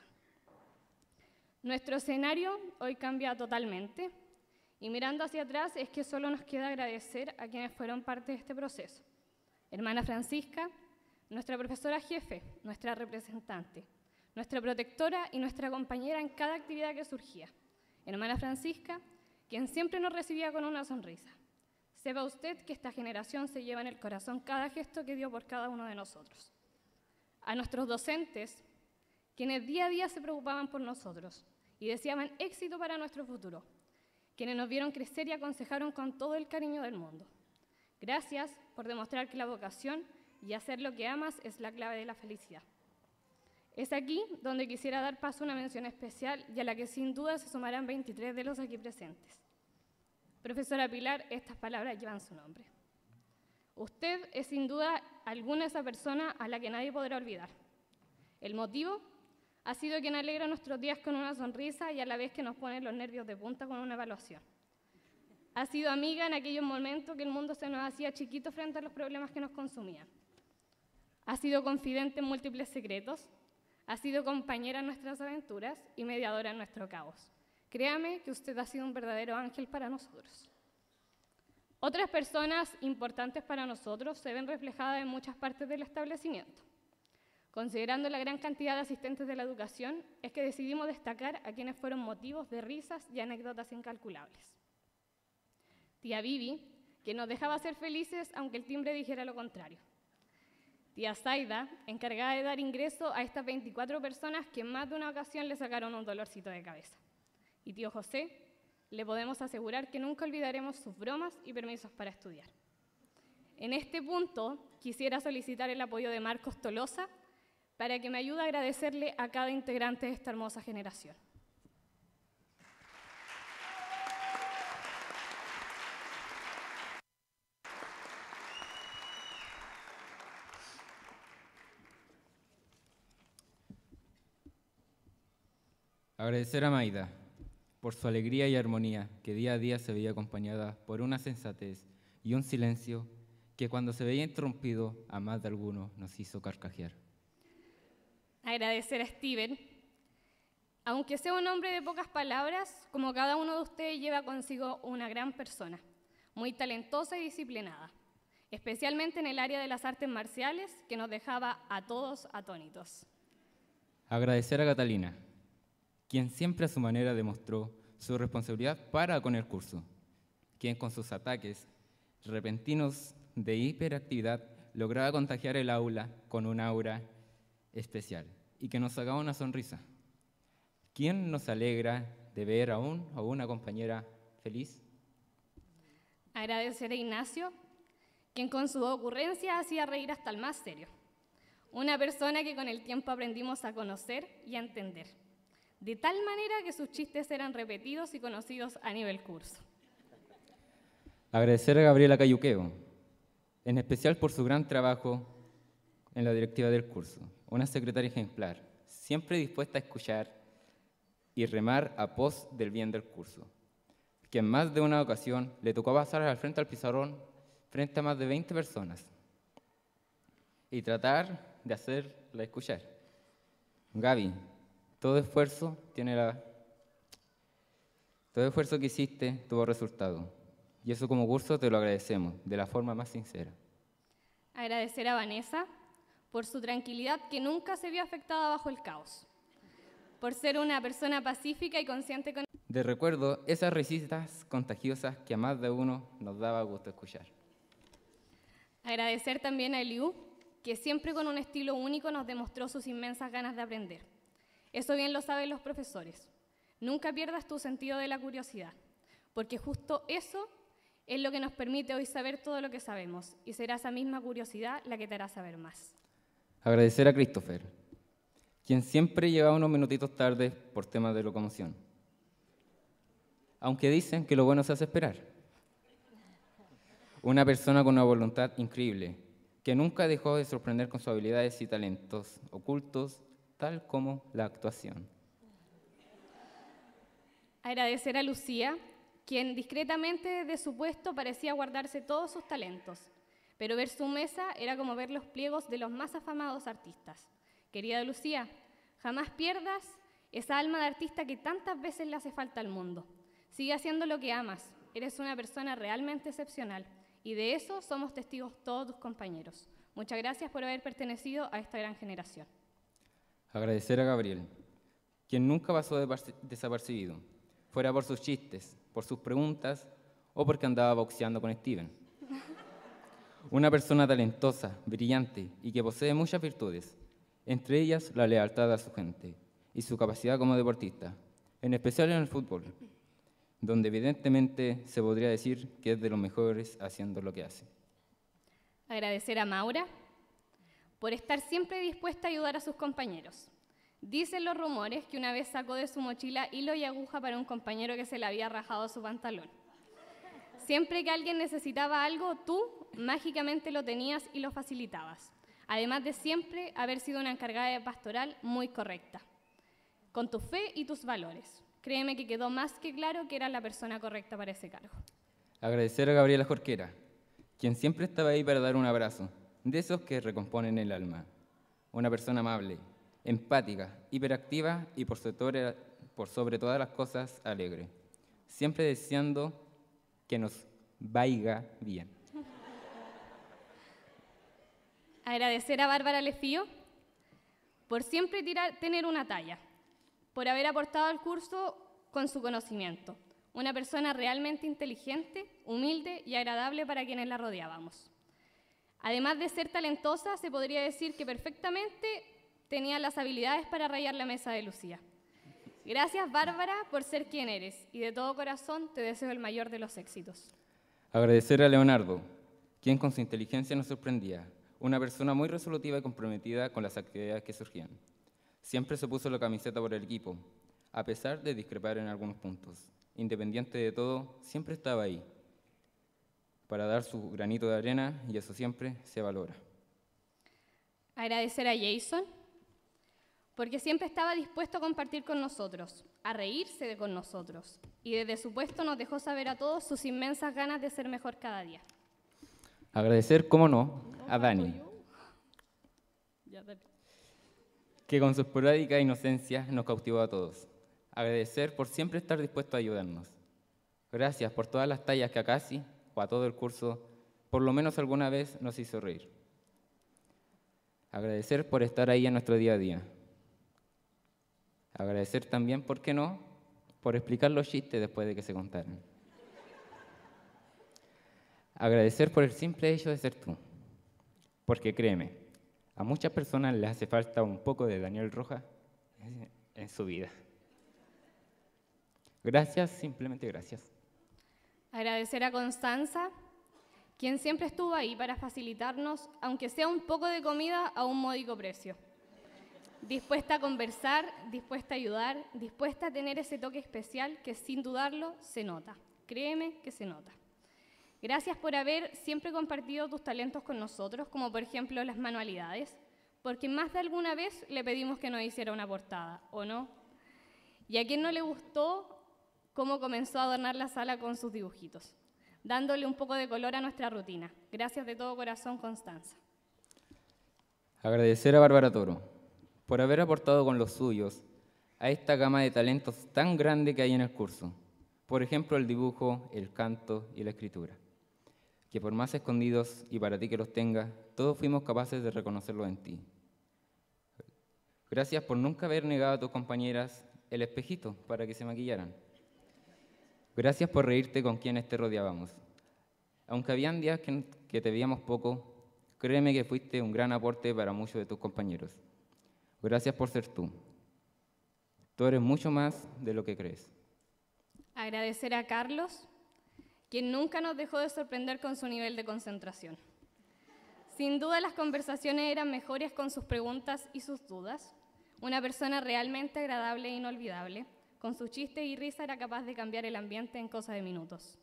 Nuestro escenario hoy cambia totalmente, y mirando hacia atrás es que solo nos queda agradecer a quienes fueron parte de este proceso. Hermana Francisca, nuestra profesora jefe, nuestra representante, nuestra protectora y nuestra compañera en cada actividad que surgía. Hermana Francisca, quien siempre nos recibía con una sonrisa. Sepa usted que esta generación se lleva en el corazón cada gesto que dio por cada uno de nosotros. A nuestros docentes, quienes día a día se preocupaban por nosotros y deseaban éxito para nuestro futuro, quienes nos vieron crecer y aconsejaron con todo el cariño del mundo. Gracias por demostrar que la vocación y hacer lo que amas es la clave de la felicidad. Es aquí donde quisiera dar paso a una mención especial y a la que sin duda se sumarán 23 de los aquí presentes. Profesora Pilar, estas palabras llevan su nombre. Usted es sin duda alguna esa persona a la que nadie podrá olvidar. El motivo ha sido quien alegra nuestros días con una sonrisa y a la vez que nos pone los nervios de punta con una evaluación. Ha sido amiga en aquellos momentos que el mundo se nos hacía chiquito frente a los problemas que nos consumían. Ha sido confidente en múltiples secretos, ha sido compañera en nuestras aventuras y mediadora en nuestro caos. Créame que usted ha sido un verdadero ángel para nosotros. Otras personas importantes para nosotros se ven reflejadas en muchas partes del establecimiento. Considerando la gran cantidad de asistentes de la educación, es que decidimos destacar a quienes fueron motivos de risas y anécdotas incalculables. Tía Vivi, que nos dejaba ser felices aunque el timbre dijera lo contrario. Tía Zaida, encargada de dar ingreso a estas 24 personas que en más de una ocasión le sacaron un dolorcito de cabeza. Y tío José, le podemos asegurar que nunca olvidaremos sus bromas y permisos para estudiar. En este punto, quisiera solicitar el apoyo de Marcos Tolosa para que me ayude a agradecerle a cada integrante de esta hermosa generación. Agradecer a Maida por su alegría y armonía, que día a día se veía acompañada por una sensatez y un silencio que cuando se veía interrumpido a más de alguno nos hizo carcajear. Agradecer a Steven. Aunque sea un hombre de pocas palabras, como cada uno de ustedes lleva consigo una gran persona, muy talentosa y disciplinada, especialmente en el área de las artes marciales, que nos dejaba a todos atónitos. Agradecer a Catalina, quien siempre a su manera demostró su responsabilidad para con el curso, quien con sus ataques repentinos de hiperactividad lograba contagiar el aula con un aura especial y que nos sacaba una sonrisa. ¿Quién nos alegra de ver a una compañera feliz? Agradecer a Ignacio, quien con su ocurrencia hacía reír hasta el más serio. Una persona que con el tiempo aprendimos a conocer y a entender, de tal manera que sus chistes eran repetidos y conocidos a nivel curso. Agradecer a Gabriela Cayuqueo, en especial por su gran trabajo en la directiva del curso, una secretaria ejemplar, siempre dispuesta a escuchar y remar a pos del bien del curso, que en más de una ocasión le tocó pasar al frente al pizarrón frente a más de 20 personas y tratar de hacerla escuchar. Gaby, todo esfuerzo que hiciste tuvo resultado, y eso como curso te lo agradecemos de la forma más sincera. Agradecer a Vanessa por su tranquilidad que nunca se vio afectada bajo el caos, por ser una persona pacífica y consciente con... De recuerdo esas risitas contagiosas que a más de uno nos daba gusto escuchar. Agradecer también a Eliú, que siempre con un estilo único nos demostró sus inmensas ganas de aprender. Eso bien lo saben los profesores. Nunca pierdas tu sentido de la curiosidad, porque justo eso es lo que nos permite hoy saber todo lo que sabemos, y será esa misma curiosidad la que te hará saber más. Agradecer a Christopher, quien siempre llegaba unos minutitos tarde por temas de locomoción. Aunque dicen que lo bueno se hace esperar. Una persona con una voluntad increíble, que nunca dejó de sorprender con sus habilidades y talentos ocultos, tal como la actuación. Agradecer a Lucía, quien discretamente desde su puesto parecía guardarse todos sus talentos, pero ver su mesa era como ver los pliegos de los más afamados artistas. Querida Lucía, jamás pierdas esa alma de artista que tantas veces le hace falta al mundo. Sigue haciendo lo que amas, eres una persona realmente excepcional, y de eso somos testigos todos tus compañeros. Muchas gracias por haber pertenecido a esta gran generación. Agradecer a Gabriel, quien nunca pasó desapercibido, fuera por sus chistes, por sus preguntas o porque andaba boxeando con Steven. Una persona talentosa, brillante y que posee muchas virtudes, entre ellas la lealtad a su gente y su capacidad como deportista, en especial en el fútbol, donde evidentemente se podría decir que es de los mejores haciendo lo que hace. Agradecer a Maura por estar siempre dispuesta a ayudar a sus compañeros. Dicen los rumores que una vez sacó de su mochila hilo y aguja para un compañero que se le había rajado su pantalón. Siempre que alguien necesitaba algo, tú mágicamente lo tenías y lo facilitabas, además de siempre haber sido una encargada de pastoral muy correcta, con tu fe y tus valores. Créeme que quedó más que claro que eras la persona correcta para ese cargo. Agradecer a Gabriela Jorquera, quien siempre estaba ahí para dar un abrazo, de esos que recomponen el alma. Una persona amable, empática, hiperactiva y por sobre todas las cosas alegre, siempre deseando que nos vaya bien. Agradecer a Bárbara Lefío por siempre tener una talla, por haber aportado al curso con su conocimiento. Una persona realmente inteligente, humilde y agradable para quienes la rodeábamos. Además de ser talentosa, se podría decir que perfectamente tenía las habilidades para rayar la mesa de Lucía. Gracias, Bárbara, por ser quien eres, y de todo corazón te deseo el mayor de los éxitos. Agradecer a Leonardo, quien con su inteligencia nos sorprendía. Una persona muy resolutiva y comprometida con las actividades que surgían. Siempre se puso la camiseta por el equipo, a pesar de discrepar en algunos puntos. Independiente de todo, siempre estaba ahí, para dar su granito de arena, y eso siempre se valora. Agradecer a Jason, porque siempre estaba dispuesto a compartir con nosotros, a reírse con nosotros, y desde su puesto nos dejó saber a todos sus inmensas ganas de ser mejor cada día. Agradecer, cómo no, a Dani, que con su esporádica inocencia nos cautivó a todos. Agradecer por siempre estar dispuesto a ayudarnos. Gracias por todas las tallas que a Casi o a todo el curso, por lo menos alguna vez, nos hizo reír. Agradecer por estar ahí en nuestro día a día. Agradecer también, ¿por qué no?, por explicar los chistes después de que se contaran. Agradecer por el simple hecho de ser tú. Porque créeme, a muchas personas les hace falta un poco de Daniel Rojas en su vida. Gracias, simplemente gracias. Agradecer a Constanza, quien siempre estuvo ahí para facilitarnos, aunque sea un poco de comida a un módico precio. Dispuesta a conversar, dispuesta a ayudar, dispuesta a tener ese toque especial que sin dudarlo se nota. Créeme que se nota. Gracias por haber siempre compartido tus talentos con nosotros, como por ejemplo las manualidades, porque más de alguna vez le pedimos que nos hiciera una portada, ¿o no? Y a quien no le gustó cómo comenzó a adornar la sala con sus dibujitos, dándole un poco de color a nuestra rutina. Gracias de todo corazón, Constanza. Agradecer a Bárbara Toro por haber aportado con los suyos a esta gama de talentos tan grande que hay en el curso. Por ejemplo, el dibujo, el canto y la escritura. Que por más escondidos y para ti que los tengas, todos fuimos capaces de reconocerlo en ti. Gracias por nunca haber negado a tus compañeras el espejito para que se maquillaran. Gracias por reírte con quienes te rodeábamos. Aunque habían días que te veíamos poco, créeme que fuiste un gran aporte para muchos de tus compañeros. Gracias por ser tú. Tú eres mucho más de lo que crees. Agradecer a Carlos, quien nunca nos dejó de sorprender con su nivel de concentración. Sin duda las conversaciones eran mejores con sus preguntas y sus dudas. Una persona realmente agradable e inolvidable. Con sus chistes y risa era capaz de cambiar el ambiente en cosa de minutos.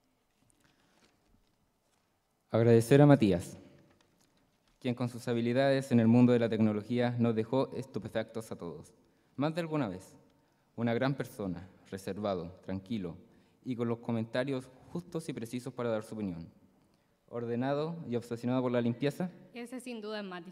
Agradecer a Matías, quien con sus habilidades en el mundo de la tecnología nos dejó estupefactos a todos. Más de alguna vez. Una gran persona, reservado, tranquilo y con los comentarios justos y precisos para dar su opinión. Ordenado y obsesionado por la limpieza. Ese sin duda es Mati.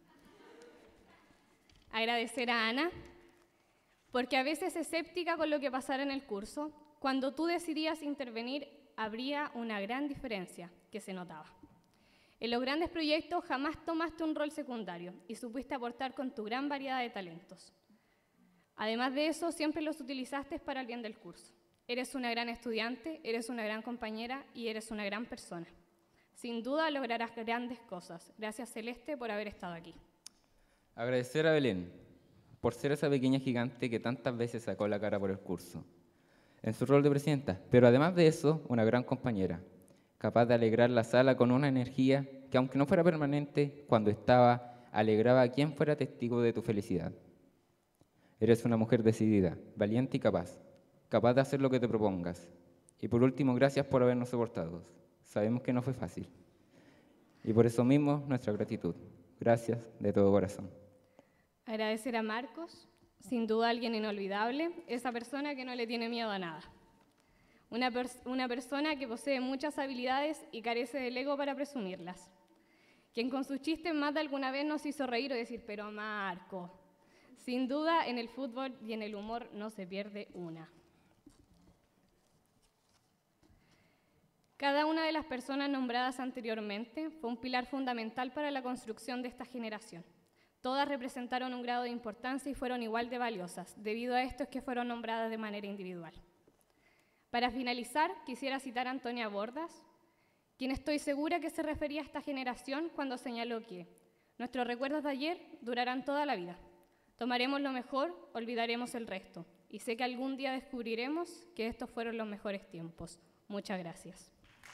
Agradecer a Ana, porque a veces escéptica con lo que pasara en el curso, cuando tú decidías intervenir, habría una gran diferencia que se notaba. En los grandes proyectos jamás tomaste un rol secundario y supiste aportar con tu gran variedad de talentos. Además de eso, siempre los utilizaste para el bien del curso. Eres una gran estudiante, eres una gran compañera y eres una gran persona. Sin duda lograrás grandes cosas. Gracias, Celeste, por haber estado aquí. Agradecer a Belén por ser esa pequeña gigante que tantas veces sacó la cara por el curso, en su rol de presidenta, pero además de eso, una gran compañera, capaz de alegrar la sala con una energía que, aunque no fuera permanente, cuando estaba, alegraba a quien fuera testigo de tu felicidad. Eres una mujer decidida, valiente y capaz de hacer lo que te propongas. Y por último, gracias por habernos soportado. Sabemos que no fue fácil. Y por eso mismo, nuestra gratitud. Gracias de todo corazón. Agradecer a Marcos, sin duda alguien inolvidable, esa persona que no le tiene miedo a nada. Una persona que posee muchas habilidades y carece del ego para presumirlas. Quien con sus chistes más de alguna vez nos hizo reír o decir, pero Marco, sin duda en el fútbol y en el humor no se pierde una. Cada una de las personas nombradas anteriormente fue un pilar fundamental para la construcción de esta generación. Todas representaron un grado de importancia y fueron igual de valiosas. Debido a esto es que fueron nombradas de manera individual. Para finalizar, quisiera citar a Antonia Bordas, quien estoy segura que se refería a esta generación cuando señaló que nuestros recuerdos de ayer durarán toda la vida. Tomaremos lo mejor, olvidaremos el resto. Y sé que algún día descubriremos que estos fueron los mejores tiempos. Muchas gracias.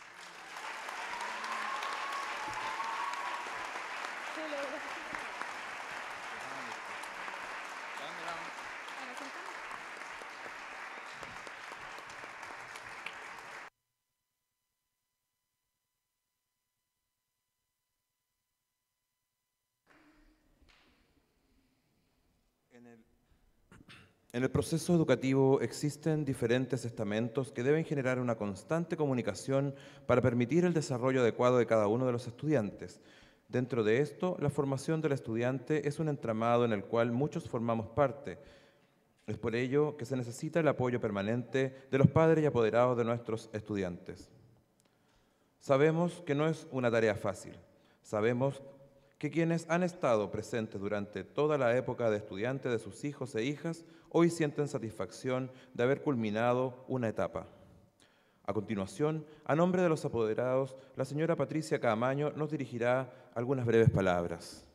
En el proceso educativo existen diferentes estamentos que deben generar una constante comunicación para permitir el desarrollo adecuado de cada uno de los estudiantes. Dentro de esto, la formación del estudiante es un entramado en el cual muchos formamos parte. Es por ello que se necesita el apoyo permanente de los padres y apoderados de nuestros estudiantes. Sabemos que no es una tarea fácil. Sabemos que quienes han estado presentes durante toda la época de estudiante de sus hijos e hijas hoy sienten satisfacción de haber culminado una etapa. A continuación, a nombre de los apoderados, la señora Patricia Caamaño nos dirigirá algunas breves palabras.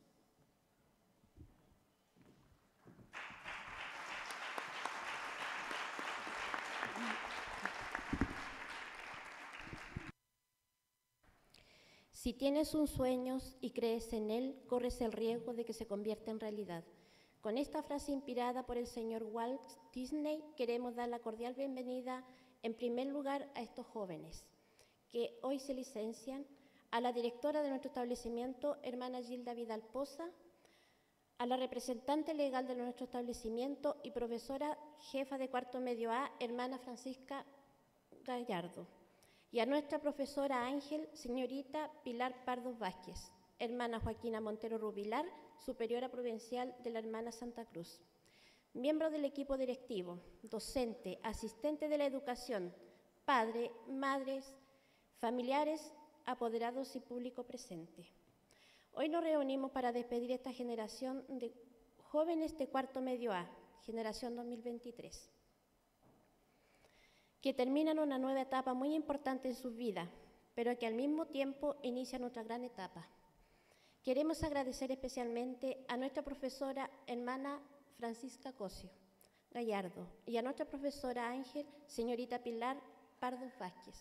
Si tienes un sueño y crees en él, corres el riesgo de que se convierta en realidad. Con esta frase inspirada por el señor Walt Disney, queremos dar la cordial bienvenida, en primer lugar, a estos jóvenes que hoy se licencian, a la directora de nuestro establecimiento, hermana Gilda Vidal Poza, a la representante legal de nuestro establecimiento y profesora jefa de cuarto medio A, hermana Francisca Gallardo, y a nuestra profesora Ángel, señorita Pilar Pardos Vázquez, hermana Joaquina Montero Rubilar, superiora provincial de la hermana Santa Cruz. Miembros del equipo directivo, docente, asistente de la educación, padre, madres, familiares, apoderados y público presente. Hoy nos reunimos para despedir esta generación de jóvenes de cuarto medio A, generación 2023. Que terminan una nueva etapa muy importante en sus vidas, pero que al mismo tiempo inician otra gran etapa. Queremos agradecer especialmente a nuestra profesora hermana Francisca Cosio Gallardo y a nuestra profesora Ángel, señorita Pilar Pardos Vázquez.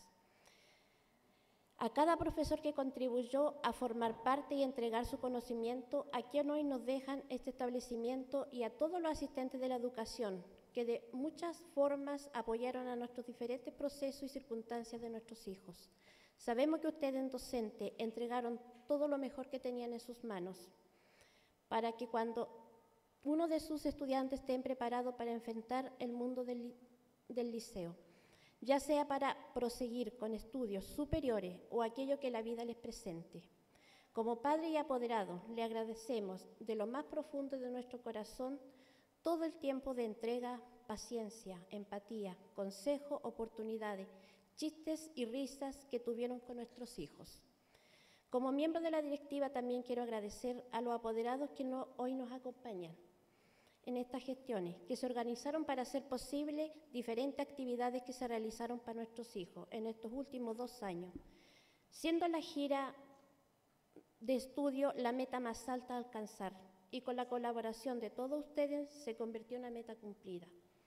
A cada profesor que contribuyó a formar parte y entregar su conocimiento, a quien hoy nos dejan este establecimiento, y a todos los asistentes de la educación, que de muchas formas apoyaron a nuestros diferentes procesos y circunstancias de nuestros hijos. Sabemos que ustedes, docentes, entregaron todo lo mejor que tenían en sus manos para que cuando uno de sus estudiantes esté preparado para enfrentar el mundo del liceo, ya sea para proseguir con estudios superiores o aquello que la vida les presente. Como padre y apoderado, le agradecemos de lo más profundo de nuestro corazón todo el tiempo de entrega, paciencia, empatía, consejo, oportunidades, chistes y risas que tuvieron con nuestros hijos. Como miembro de la directiva también quiero agradecer a los apoderados que hoy nos acompañan en estas gestiones, que se organizaron para hacer posible diferentes actividades que se realizaron para nuestros hijos en estos últimos 2 años, siendo la gira de estudio la meta más alta a alcanzar, y con la colaboración de todos ustedes se convirtió en una meta cumplida.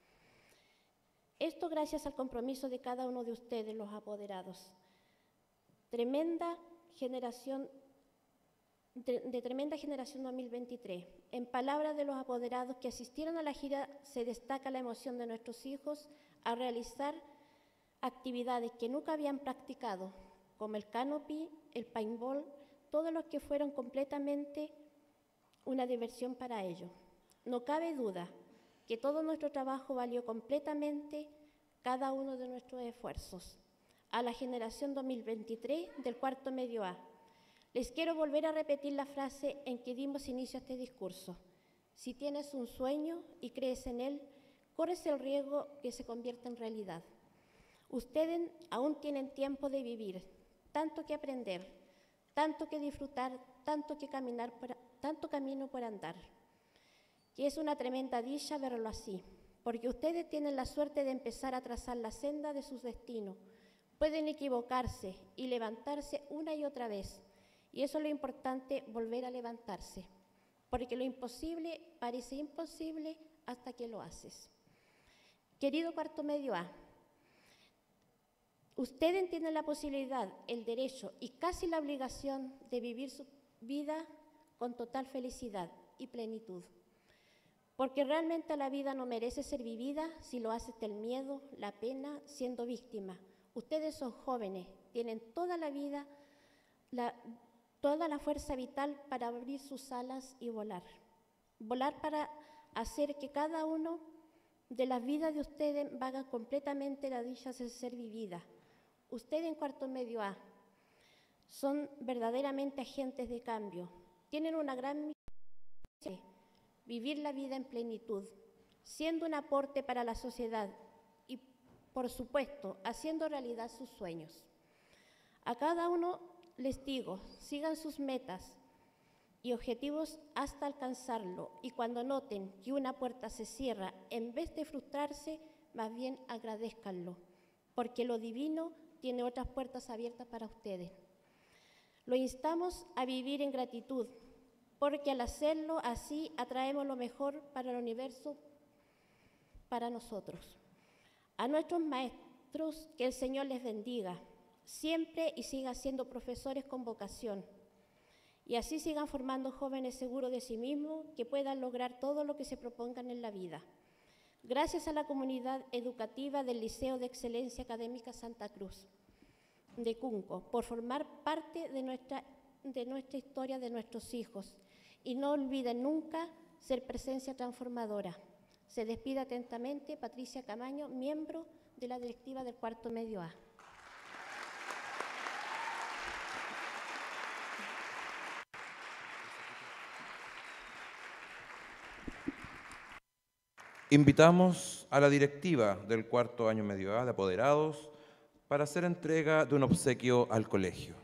Esto gracias al compromiso de cada uno de ustedes, los apoderados. Tremenda generación 2023. En palabras de los apoderados que asistieron a la gira, se destaca la emoción de nuestros hijos a realizar actividades que nunca habían practicado, como el canopy, el paintball, todos los que fueron completamente una diversión para ellos. No cabe duda que todo nuestro trabajo valió completamente cada uno de nuestros esfuerzos. A la generación 2023 del cuarto medio A, les quiero volver a repetir la frase en que dimos inicio a este discurso. Si tienes un sueño y crees en él, corres el riesgo que se convierta en realidad. Ustedes aún tienen tiempo de vivir, tanto que aprender, tanto que disfrutar, tanto camino por andar. Y es una tremenda dicha verlo así, porque ustedes tienen la suerte de empezar a trazar la senda de sus destinos. Pueden equivocarse y levantarse una y otra vez, y eso es lo importante, volver a levantarse, porque lo imposible parece imposible hasta que lo haces. Querido cuarto medio A, ustedes tienen la posibilidad, el derecho y casi la obligación de vivir su vida con total felicidad y plenitud, porque realmente la vida no merece ser vivida si lo haces del miedo, la pena, siendo víctima. Ustedes son jóvenes, tienen toda la vida, toda la fuerza vital para abrir sus alas y volar. Volar para hacer que cada uno de las vidas de ustedes valga completamente la dicha de ser vivida. Ustedes en cuarto medio A son verdaderamente agentes de cambio. Tienen una gran misión, vivir la vida en plenitud, siendo un aporte para la sociedad y, por supuesto, haciendo realidad sus sueños. A cada uno les digo, sigan sus metas y objetivos hasta alcanzarlo, y cuando noten que una puerta se cierra, en vez de frustrarse, más bien agradézcanlo, porque lo divino tiene otras puertas abiertas para ustedes. Lo instamos a vivir en gratitud, porque al hacerlo así atraemos lo mejor para el universo, para nosotros. A nuestros maestros, que el Señor les bendiga siempre y sigan siendo profesores con vocación, y así sigan formando jóvenes seguros de sí mismos que puedan lograr todo lo que se propongan en la vida. Gracias a la comunidad educativa del Liceo de Excelencia Académica Santa Cruz de Cunco por formar parte de nuestra historia, de nuestros hijos, y no olviden nunca ser presencia transformadora. Se despide atentamente Patricia Camaño, miembro de la directiva del cuarto medio A. Invitamos a la directiva del cuarto año medio A de apoderados para hacer entrega de un obsequio al colegio.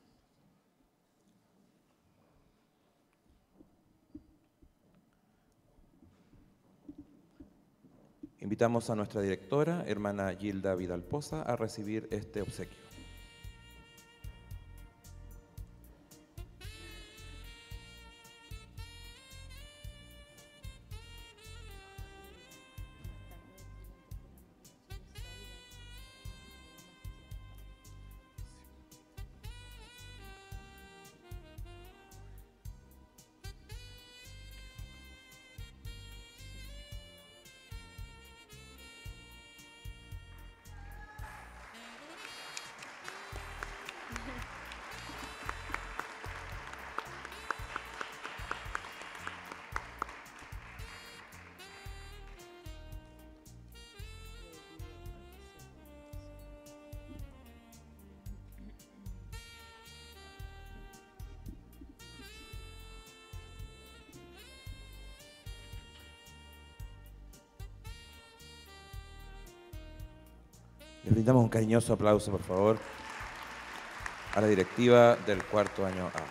Invitamos a nuestra directora, hermana Gilda Vidal-Poza, a recibir este obsequio. Les brindamos un cariñoso aplauso, por favor, a la directiva del cuarto año A.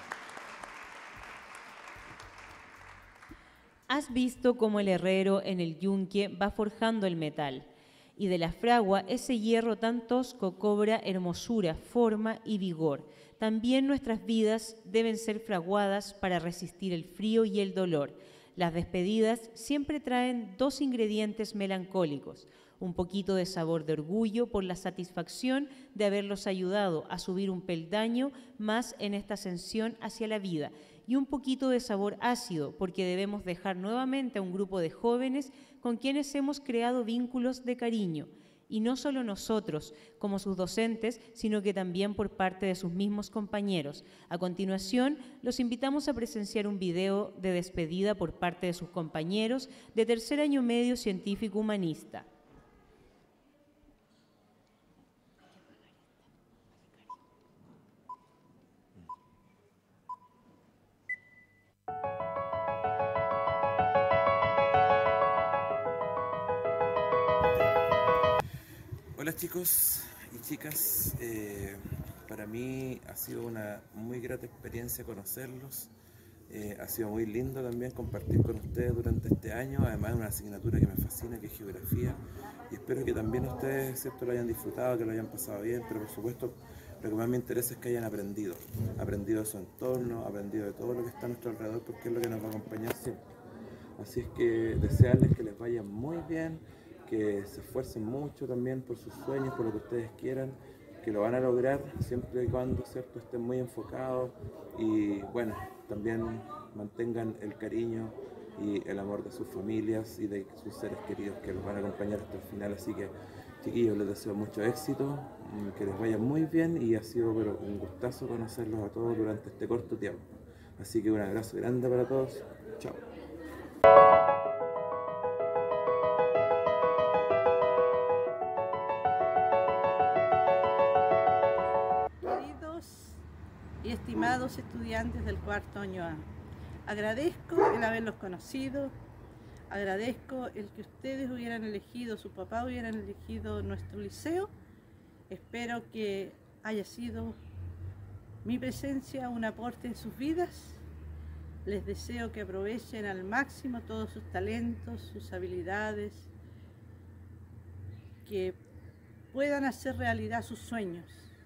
Has visto cómo el herrero en el yunque va forjando el metal, y de la fragua ese hierro tan tosco cobra hermosura, forma y vigor. También nuestras vidas deben ser fraguadas para resistir el frío y el dolor. Las despedidas siempre traen dos ingredientes melancólicos: un poquito de sabor de orgullo por la satisfacción de haberlos ayudado a subir un peldaño más en esta ascensión hacia la vida, y un poquito de sabor ácido porque debemos dejar nuevamente a un grupo de jóvenes con quienes hemos creado vínculos de cariño, y no solo nosotros como sus docentes, sino que también por parte de sus mismos compañeros. A continuación, los invitamos a presenciar un video de despedida por parte de sus compañeros de tercer año medio científico humanista. Hola chicos, y chicas, para mí ha sido una muy grata experiencia conocerlos. Ha sido muy lindo también compartir con ustedes durante este año, además de una asignatura que me fascina, que es geografía, y espero que también ustedes, ¿cierto?, lo hayan disfrutado, que lo hayan pasado bien, pero por supuesto lo que más me interesa es que hayan aprendido de su entorno, aprendido de todo lo que está a nuestro alrededor, porque es lo que nos va a acompañar siempre. Así es que desearles que les vaya muy bien, que se esfuercen mucho también por sus sueños, por lo que ustedes quieran, que lo van a lograr siempre y cuando, ¿cierto?, estén muy enfocados y bueno, también mantengan el cariño y el amor de sus familias y de sus seres queridos que los van a acompañar hasta el final. Así que, chiquillos, les deseo mucho éxito, que les vaya muy bien y ha sido un gustazo conocerlos a todos durante este corto tiempo. Así que un abrazo grande para todos. Chao. Y estimados estudiantes del cuarto año A, agradezco el haberlos conocido, agradezco el que ustedes hubieran elegido, su papá hubieran elegido nuestro liceo. Espero que haya sido mi presencia un aporte en sus vidas. Les deseo que aprovechen al máximo todos sus talentos, sus habilidades, que puedan hacer realidad sus sueños.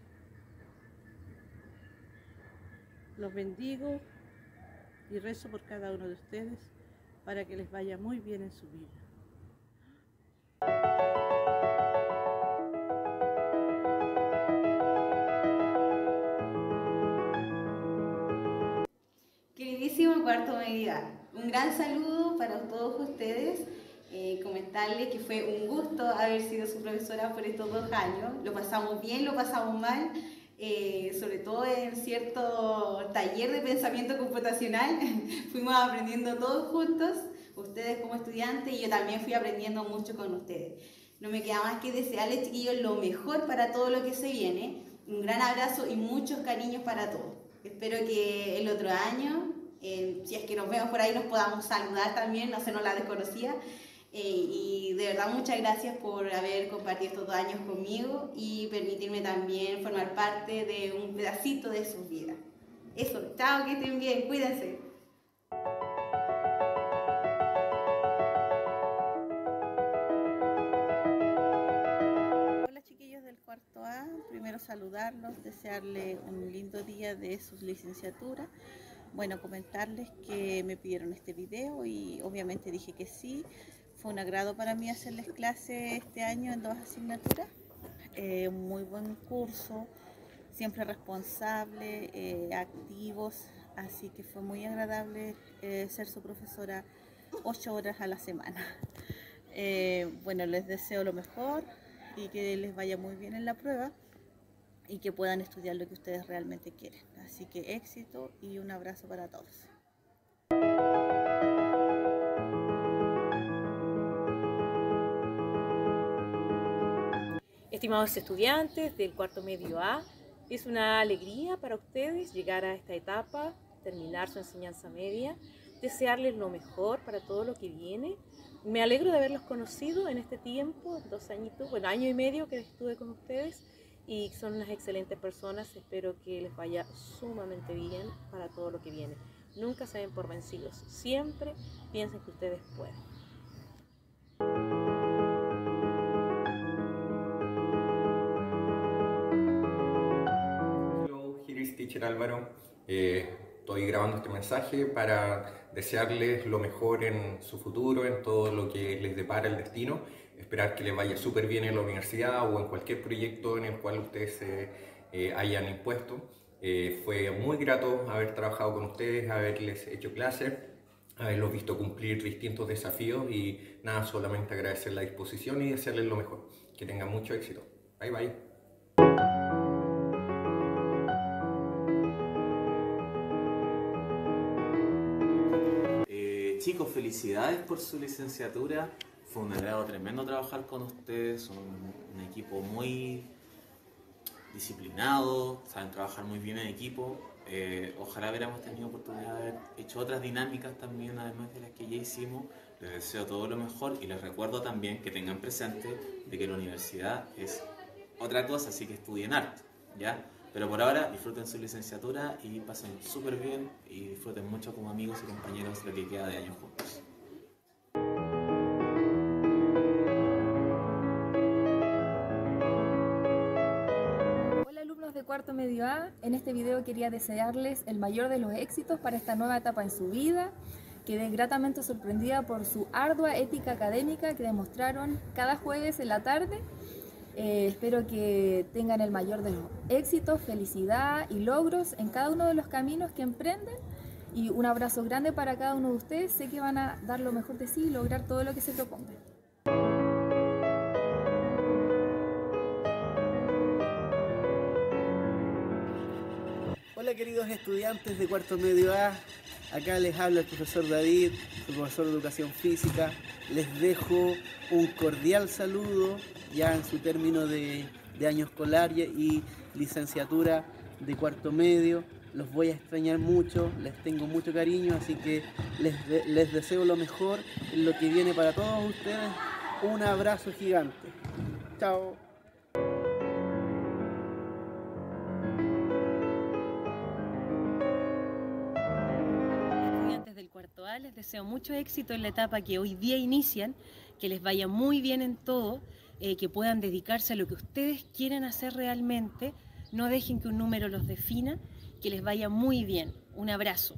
Los bendigo y rezo por cada uno de ustedes para que les vaya muy bien en su vida. Queridísimo cuarto medio A, un gran saludo para todos ustedes. Comentarles que fue un gusto haber sido su profesora por estos 2 años. Lo pasamos bien, lo pasamos mal. Sobre todo en cierto taller de pensamiento computacional, fuimos aprendiendo todos juntos, ustedes como estudiantes, y yo también fui aprendiendo mucho con ustedes. No me queda más que desearles, chiquillos, lo mejor para todo lo que se viene. Un gran abrazo y muchos cariños para todos. Espero que el otro año, si es que nos vemos por ahí, nos podamos saludar también, no se nos la desconocía. Y de verdad muchas gracias por haber compartido estos 2 años conmigo y permitirme también formar parte de un pedacito de sus vidas. Eso, chao, que estén bien, cuídense. Hola chiquillos del cuarto A, primero saludarlos, desearles un lindo día de sus licenciaturas. Bueno, comentarles que me pidieron este video y obviamente dije que sí. Fue un agrado para mí hacerles clase este año en 2 asignaturas. Un muy buen curso, siempre responsable, activos, así que fue muy agradable ser su profesora 8 horas a la semana. Bueno, les deseo lo mejor y que les vaya muy bien en la prueba y que puedan estudiar lo que ustedes realmente quieren. Así que éxito y un abrazo para todos. Estimados estudiantes del cuarto medio A, es una alegría para ustedes llegar a esta etapa, terminar su enseñanza media, desearles lo mejor para todo lo que viene. Me alegro de haberlos conocido en este tiempo, 2 añitos, bueno, año y medio que estuve con ustedes, y son unas excelentes personas. Espero que les vaya sumamente bien para todo lo que viene. Nunca se den por vencidos, siempre piensen que ustedes pueden. Teacher Álvaro, estoy grabando este mensaje para desearles lo mejor en su futuro, en todo lo que les depara el destino, esperar que les vaya súper bien en la universidad o en cualquier proyecto en el cual ustedes se hayan impuesto. Fue muy grato haber trabajado con ustedes, haberles hecho clases, haberlos visto cumplir distintos desafíos y nada, solamente agradecer la disposición y desearles lo mejor. Que tengan mucho éxito. Bye bye. Chicos, felicidades por su licenciatura. Fue un agrado tremendo trabajar con ustedes. Son un equipo muy disciplinado, saben trabajar muy bien en equipo. Ojalá hubiéramos tenido oportunidad de haber hecho otras dinámicas también, además de las que ya hicimos. Les deseo todo lo mejor y les recuerdo también que tengan presente de que la universidad es otra cosa, así que estudien harto, ¿ya? Pero por ahora disfruten su licenciatura y pasen súper bien y disfruten mucho como amigos y compañeros lo que queda de años juntos. Hola alumnos de cuarto medio A, en este video quería desearles el mayor de los éxitos para esta nueva etapa en su vida. Quedé gratamente sorprendida por su ardua ética académica que demostraron cada jueves en la tarde. Espero que tengan el mayor de los éxitos, felicidad y logros en cada uno de los caminos que emprenden. Y un abrazo grande para cada uno de ustedes. Sé que van a dar lo mejor de sí y lograr todo lo que se propongan. Hola queridos estudiantes de cuarto medio A, acá les habla el profesor David, su profesor de educación física. Les dejo un cordial saludo ya en su término de año escolar y licenciatura de cuarto medio. Los voy a extrañar mucho, les tengo mucho cariño, así que les deseo lo mejor en lo que viene para todos ustedes. Un abrazo gigante. Chao. Del cuarto A, les deseo mucho éxito en la etapa que hoy día inician, que les vaya muy bien en todo, que puedan dedicarse a lo que ustedes quieren hacer realmente, no dejen que un número los defina, que les vaya muy bien. Un abrazo.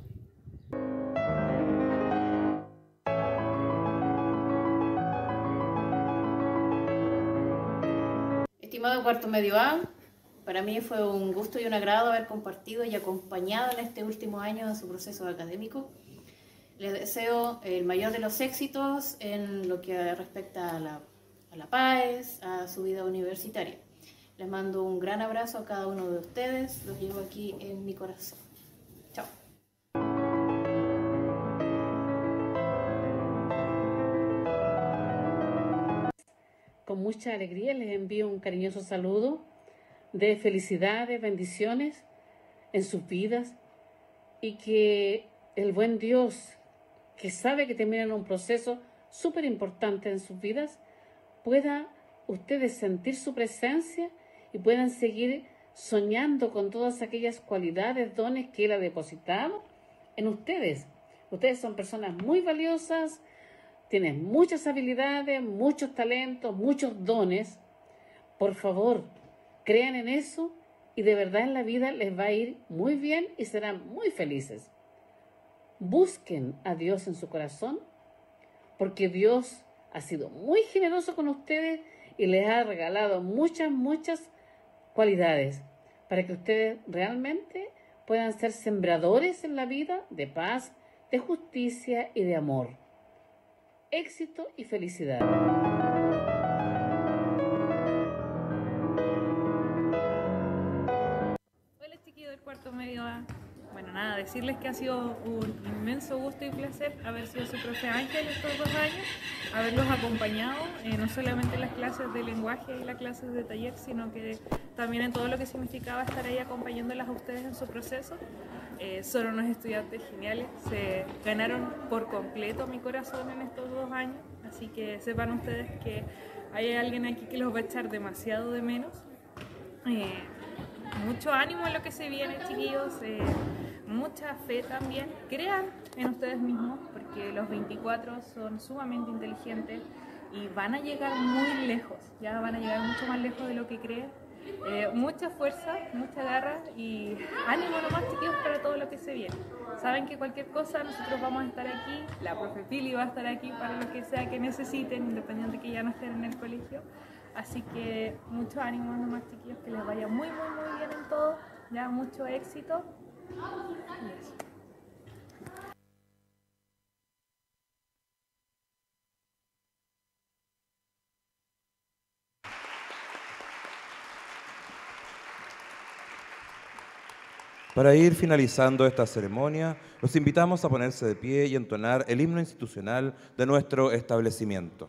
Estimado cuarto medio A, para mí fue un gusto y un agrado haber compartido y acompañado en este último año de su proceso académico. Les deseo el mayor de los éxitos en lo que respecta a la PAES, a su vida universitaria. Les mando un gran abrazo a cada uno de ustedes, los llevo aquí en mi corazón. Chao. Con mucha alegría les envío un cariñoso saludo de felicidades, bendiciones en sus vidas y que el buen Dios, que sabe que terminan un proceso súper importante en sus vidas, pueda ustedes sentir su presencia y puedan seguir soñando con todas aquellas cualidades, dones que Él ha depositado en ustedes. Ustedes son personas muy valiosas, tienen muchas habilidades, muchos talentos, muchos dones. Por favor, crean en eso y de verdad en la vida les va a ir muy bien y serán muy felices. Busquen a Dios en su corazón, porque Dios ha sido muy generoso con ustedes y les ha regalado muchas cualidades para que ustedes realmente puedan ser sembradores en la vida de paz, de justicia y de amor. Éxito y felicidad. Hola chiquillos del cuarto medio A. Bueno, nada, decirles que ha sido un inmenso gusto y placer haber sido su profe Ángel estos 2 años, haberlos acompañado, no solamente en las clases de lenguaje y las clases de taller, sino que también en todo lo que significaba estar ahí acompañándolas a ustedes en su proceso. Son unos estudiantes geniales, se ganaron por completo mi corazón en estos 2 años, así que sepan ustedes que hay alguien aquí que los va a echar demasiado de menos. Mucho ánimo en lo que se viene, chiquillos, mucha fe también. Crean en ustedes mismos, porque los 24 son sumamente inteligentes y van a llegar muy lejos, ya van a llegar mucho más lejos de lo que creen. Mucha fuerza, mucha garra y ánimo nomás, chiquillos, para todo lo que se viene. Saben que cualquier cosa nosotros vamos a estar aquí, la profe Pili va a estar aquí para lo que sea que necesiten, independiente que ya no estén en el colegio. Así que mucho ánimo nomás, chiquillos, que les vaya muy bien en todo, ya mucho éxito. Y eso. Para ir finalizando esta ceremonia, los invitamos a ponerse de pie y entonar el himno institucional de nuestro establecimiento.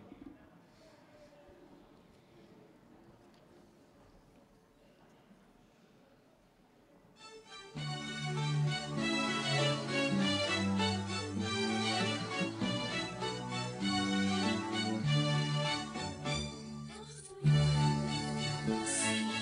Sí.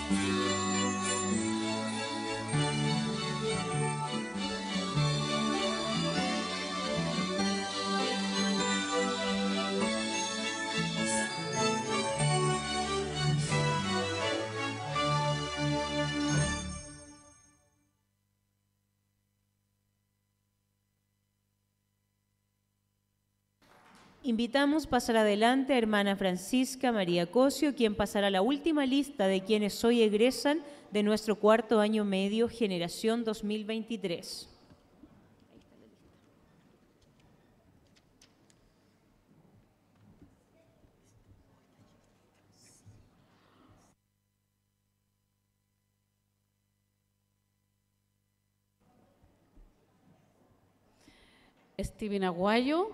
Invitamos a pasar adelante a hermana Francisca María Cosio, quien pasará la última lista de quienes hoy egresan de nuestro cuarto año medio, generación 2023. Steven Aguayo,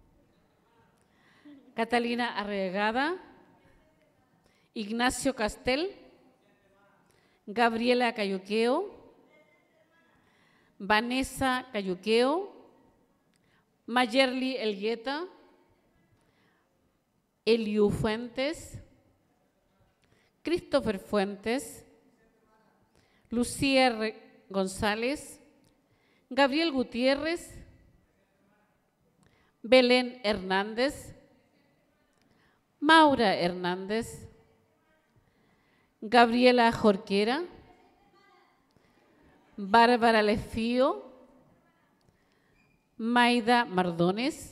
Catalina Arregada, Ignacio Castel, Gabriela Cayuqueo, Vanessa Cayuqueo, Mayerly Elgueta, Eliu Fuentes, Christopher Fuentes, Lucía González, Gabriel Gutiérrez, Belén Hernández, Maura Hernández, Gabriela Jorquera, Bárbara Lefío, Maida Mardones,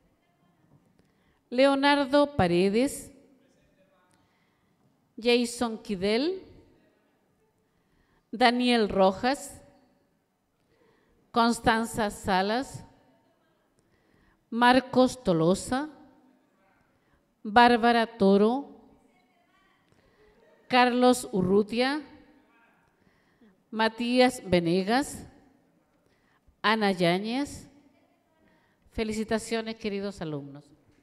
Leonardo Paredes, Jason Quidel, Daniel Rojas, Constanza Salas, Marcos Tolosa, Bárbara Toro, Carlos Urrutia, Matías Venegas, Ana Yáñez. Felicitaciones, queridos alumnos.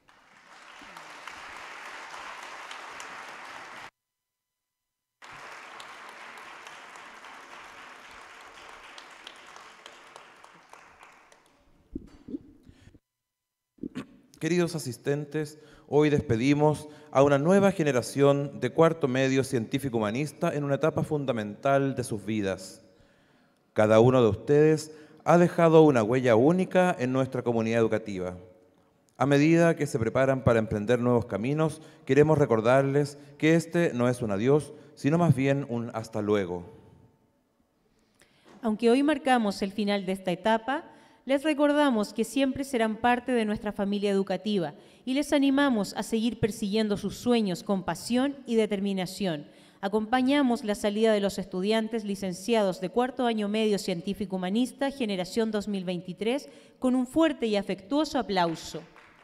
Queridos asistentes, hoy despedimos a una nueva generación de cuarto medio científico humanista en una etapa fundamental de sus vidas. Cada uno de ustedes ha dejado una huella única en nuestra comunidad educativa. A medida que se preparan para emprender nuevos caminos, queremos recordarles que este no es un adiós, sino más bien un hasta luego. Aunque hoy marcamos el final de esta etapa, les recordamos que siempre serán parte de nuestra familia educativa y les animamos a seguir persiguiendo sus sueños con pasión y determinación. Acompañamos la salida de los estudiantes licenciados de cuarto año medio científico humanista, generación 2023, con un fuerte y afectuoso aplauso.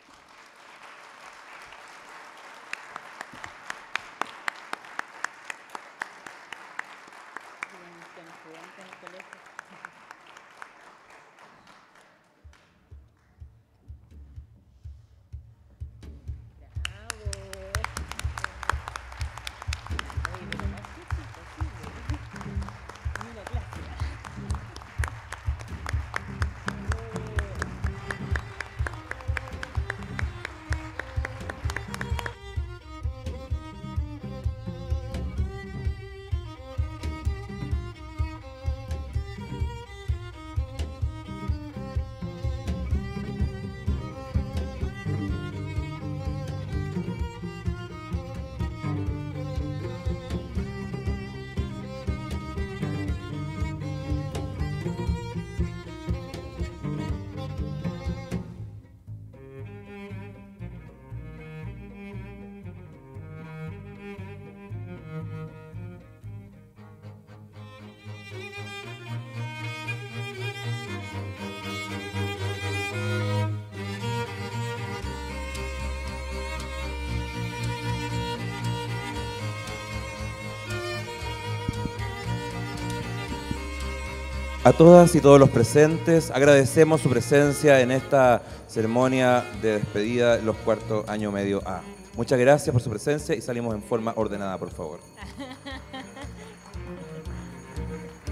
A todas y todos los presentes, agradecemos su presencia en esta ceremonia de despedida de los cuarto año medio A. Muchas gracias por su presencia y salimos en forma ordenada, por favor.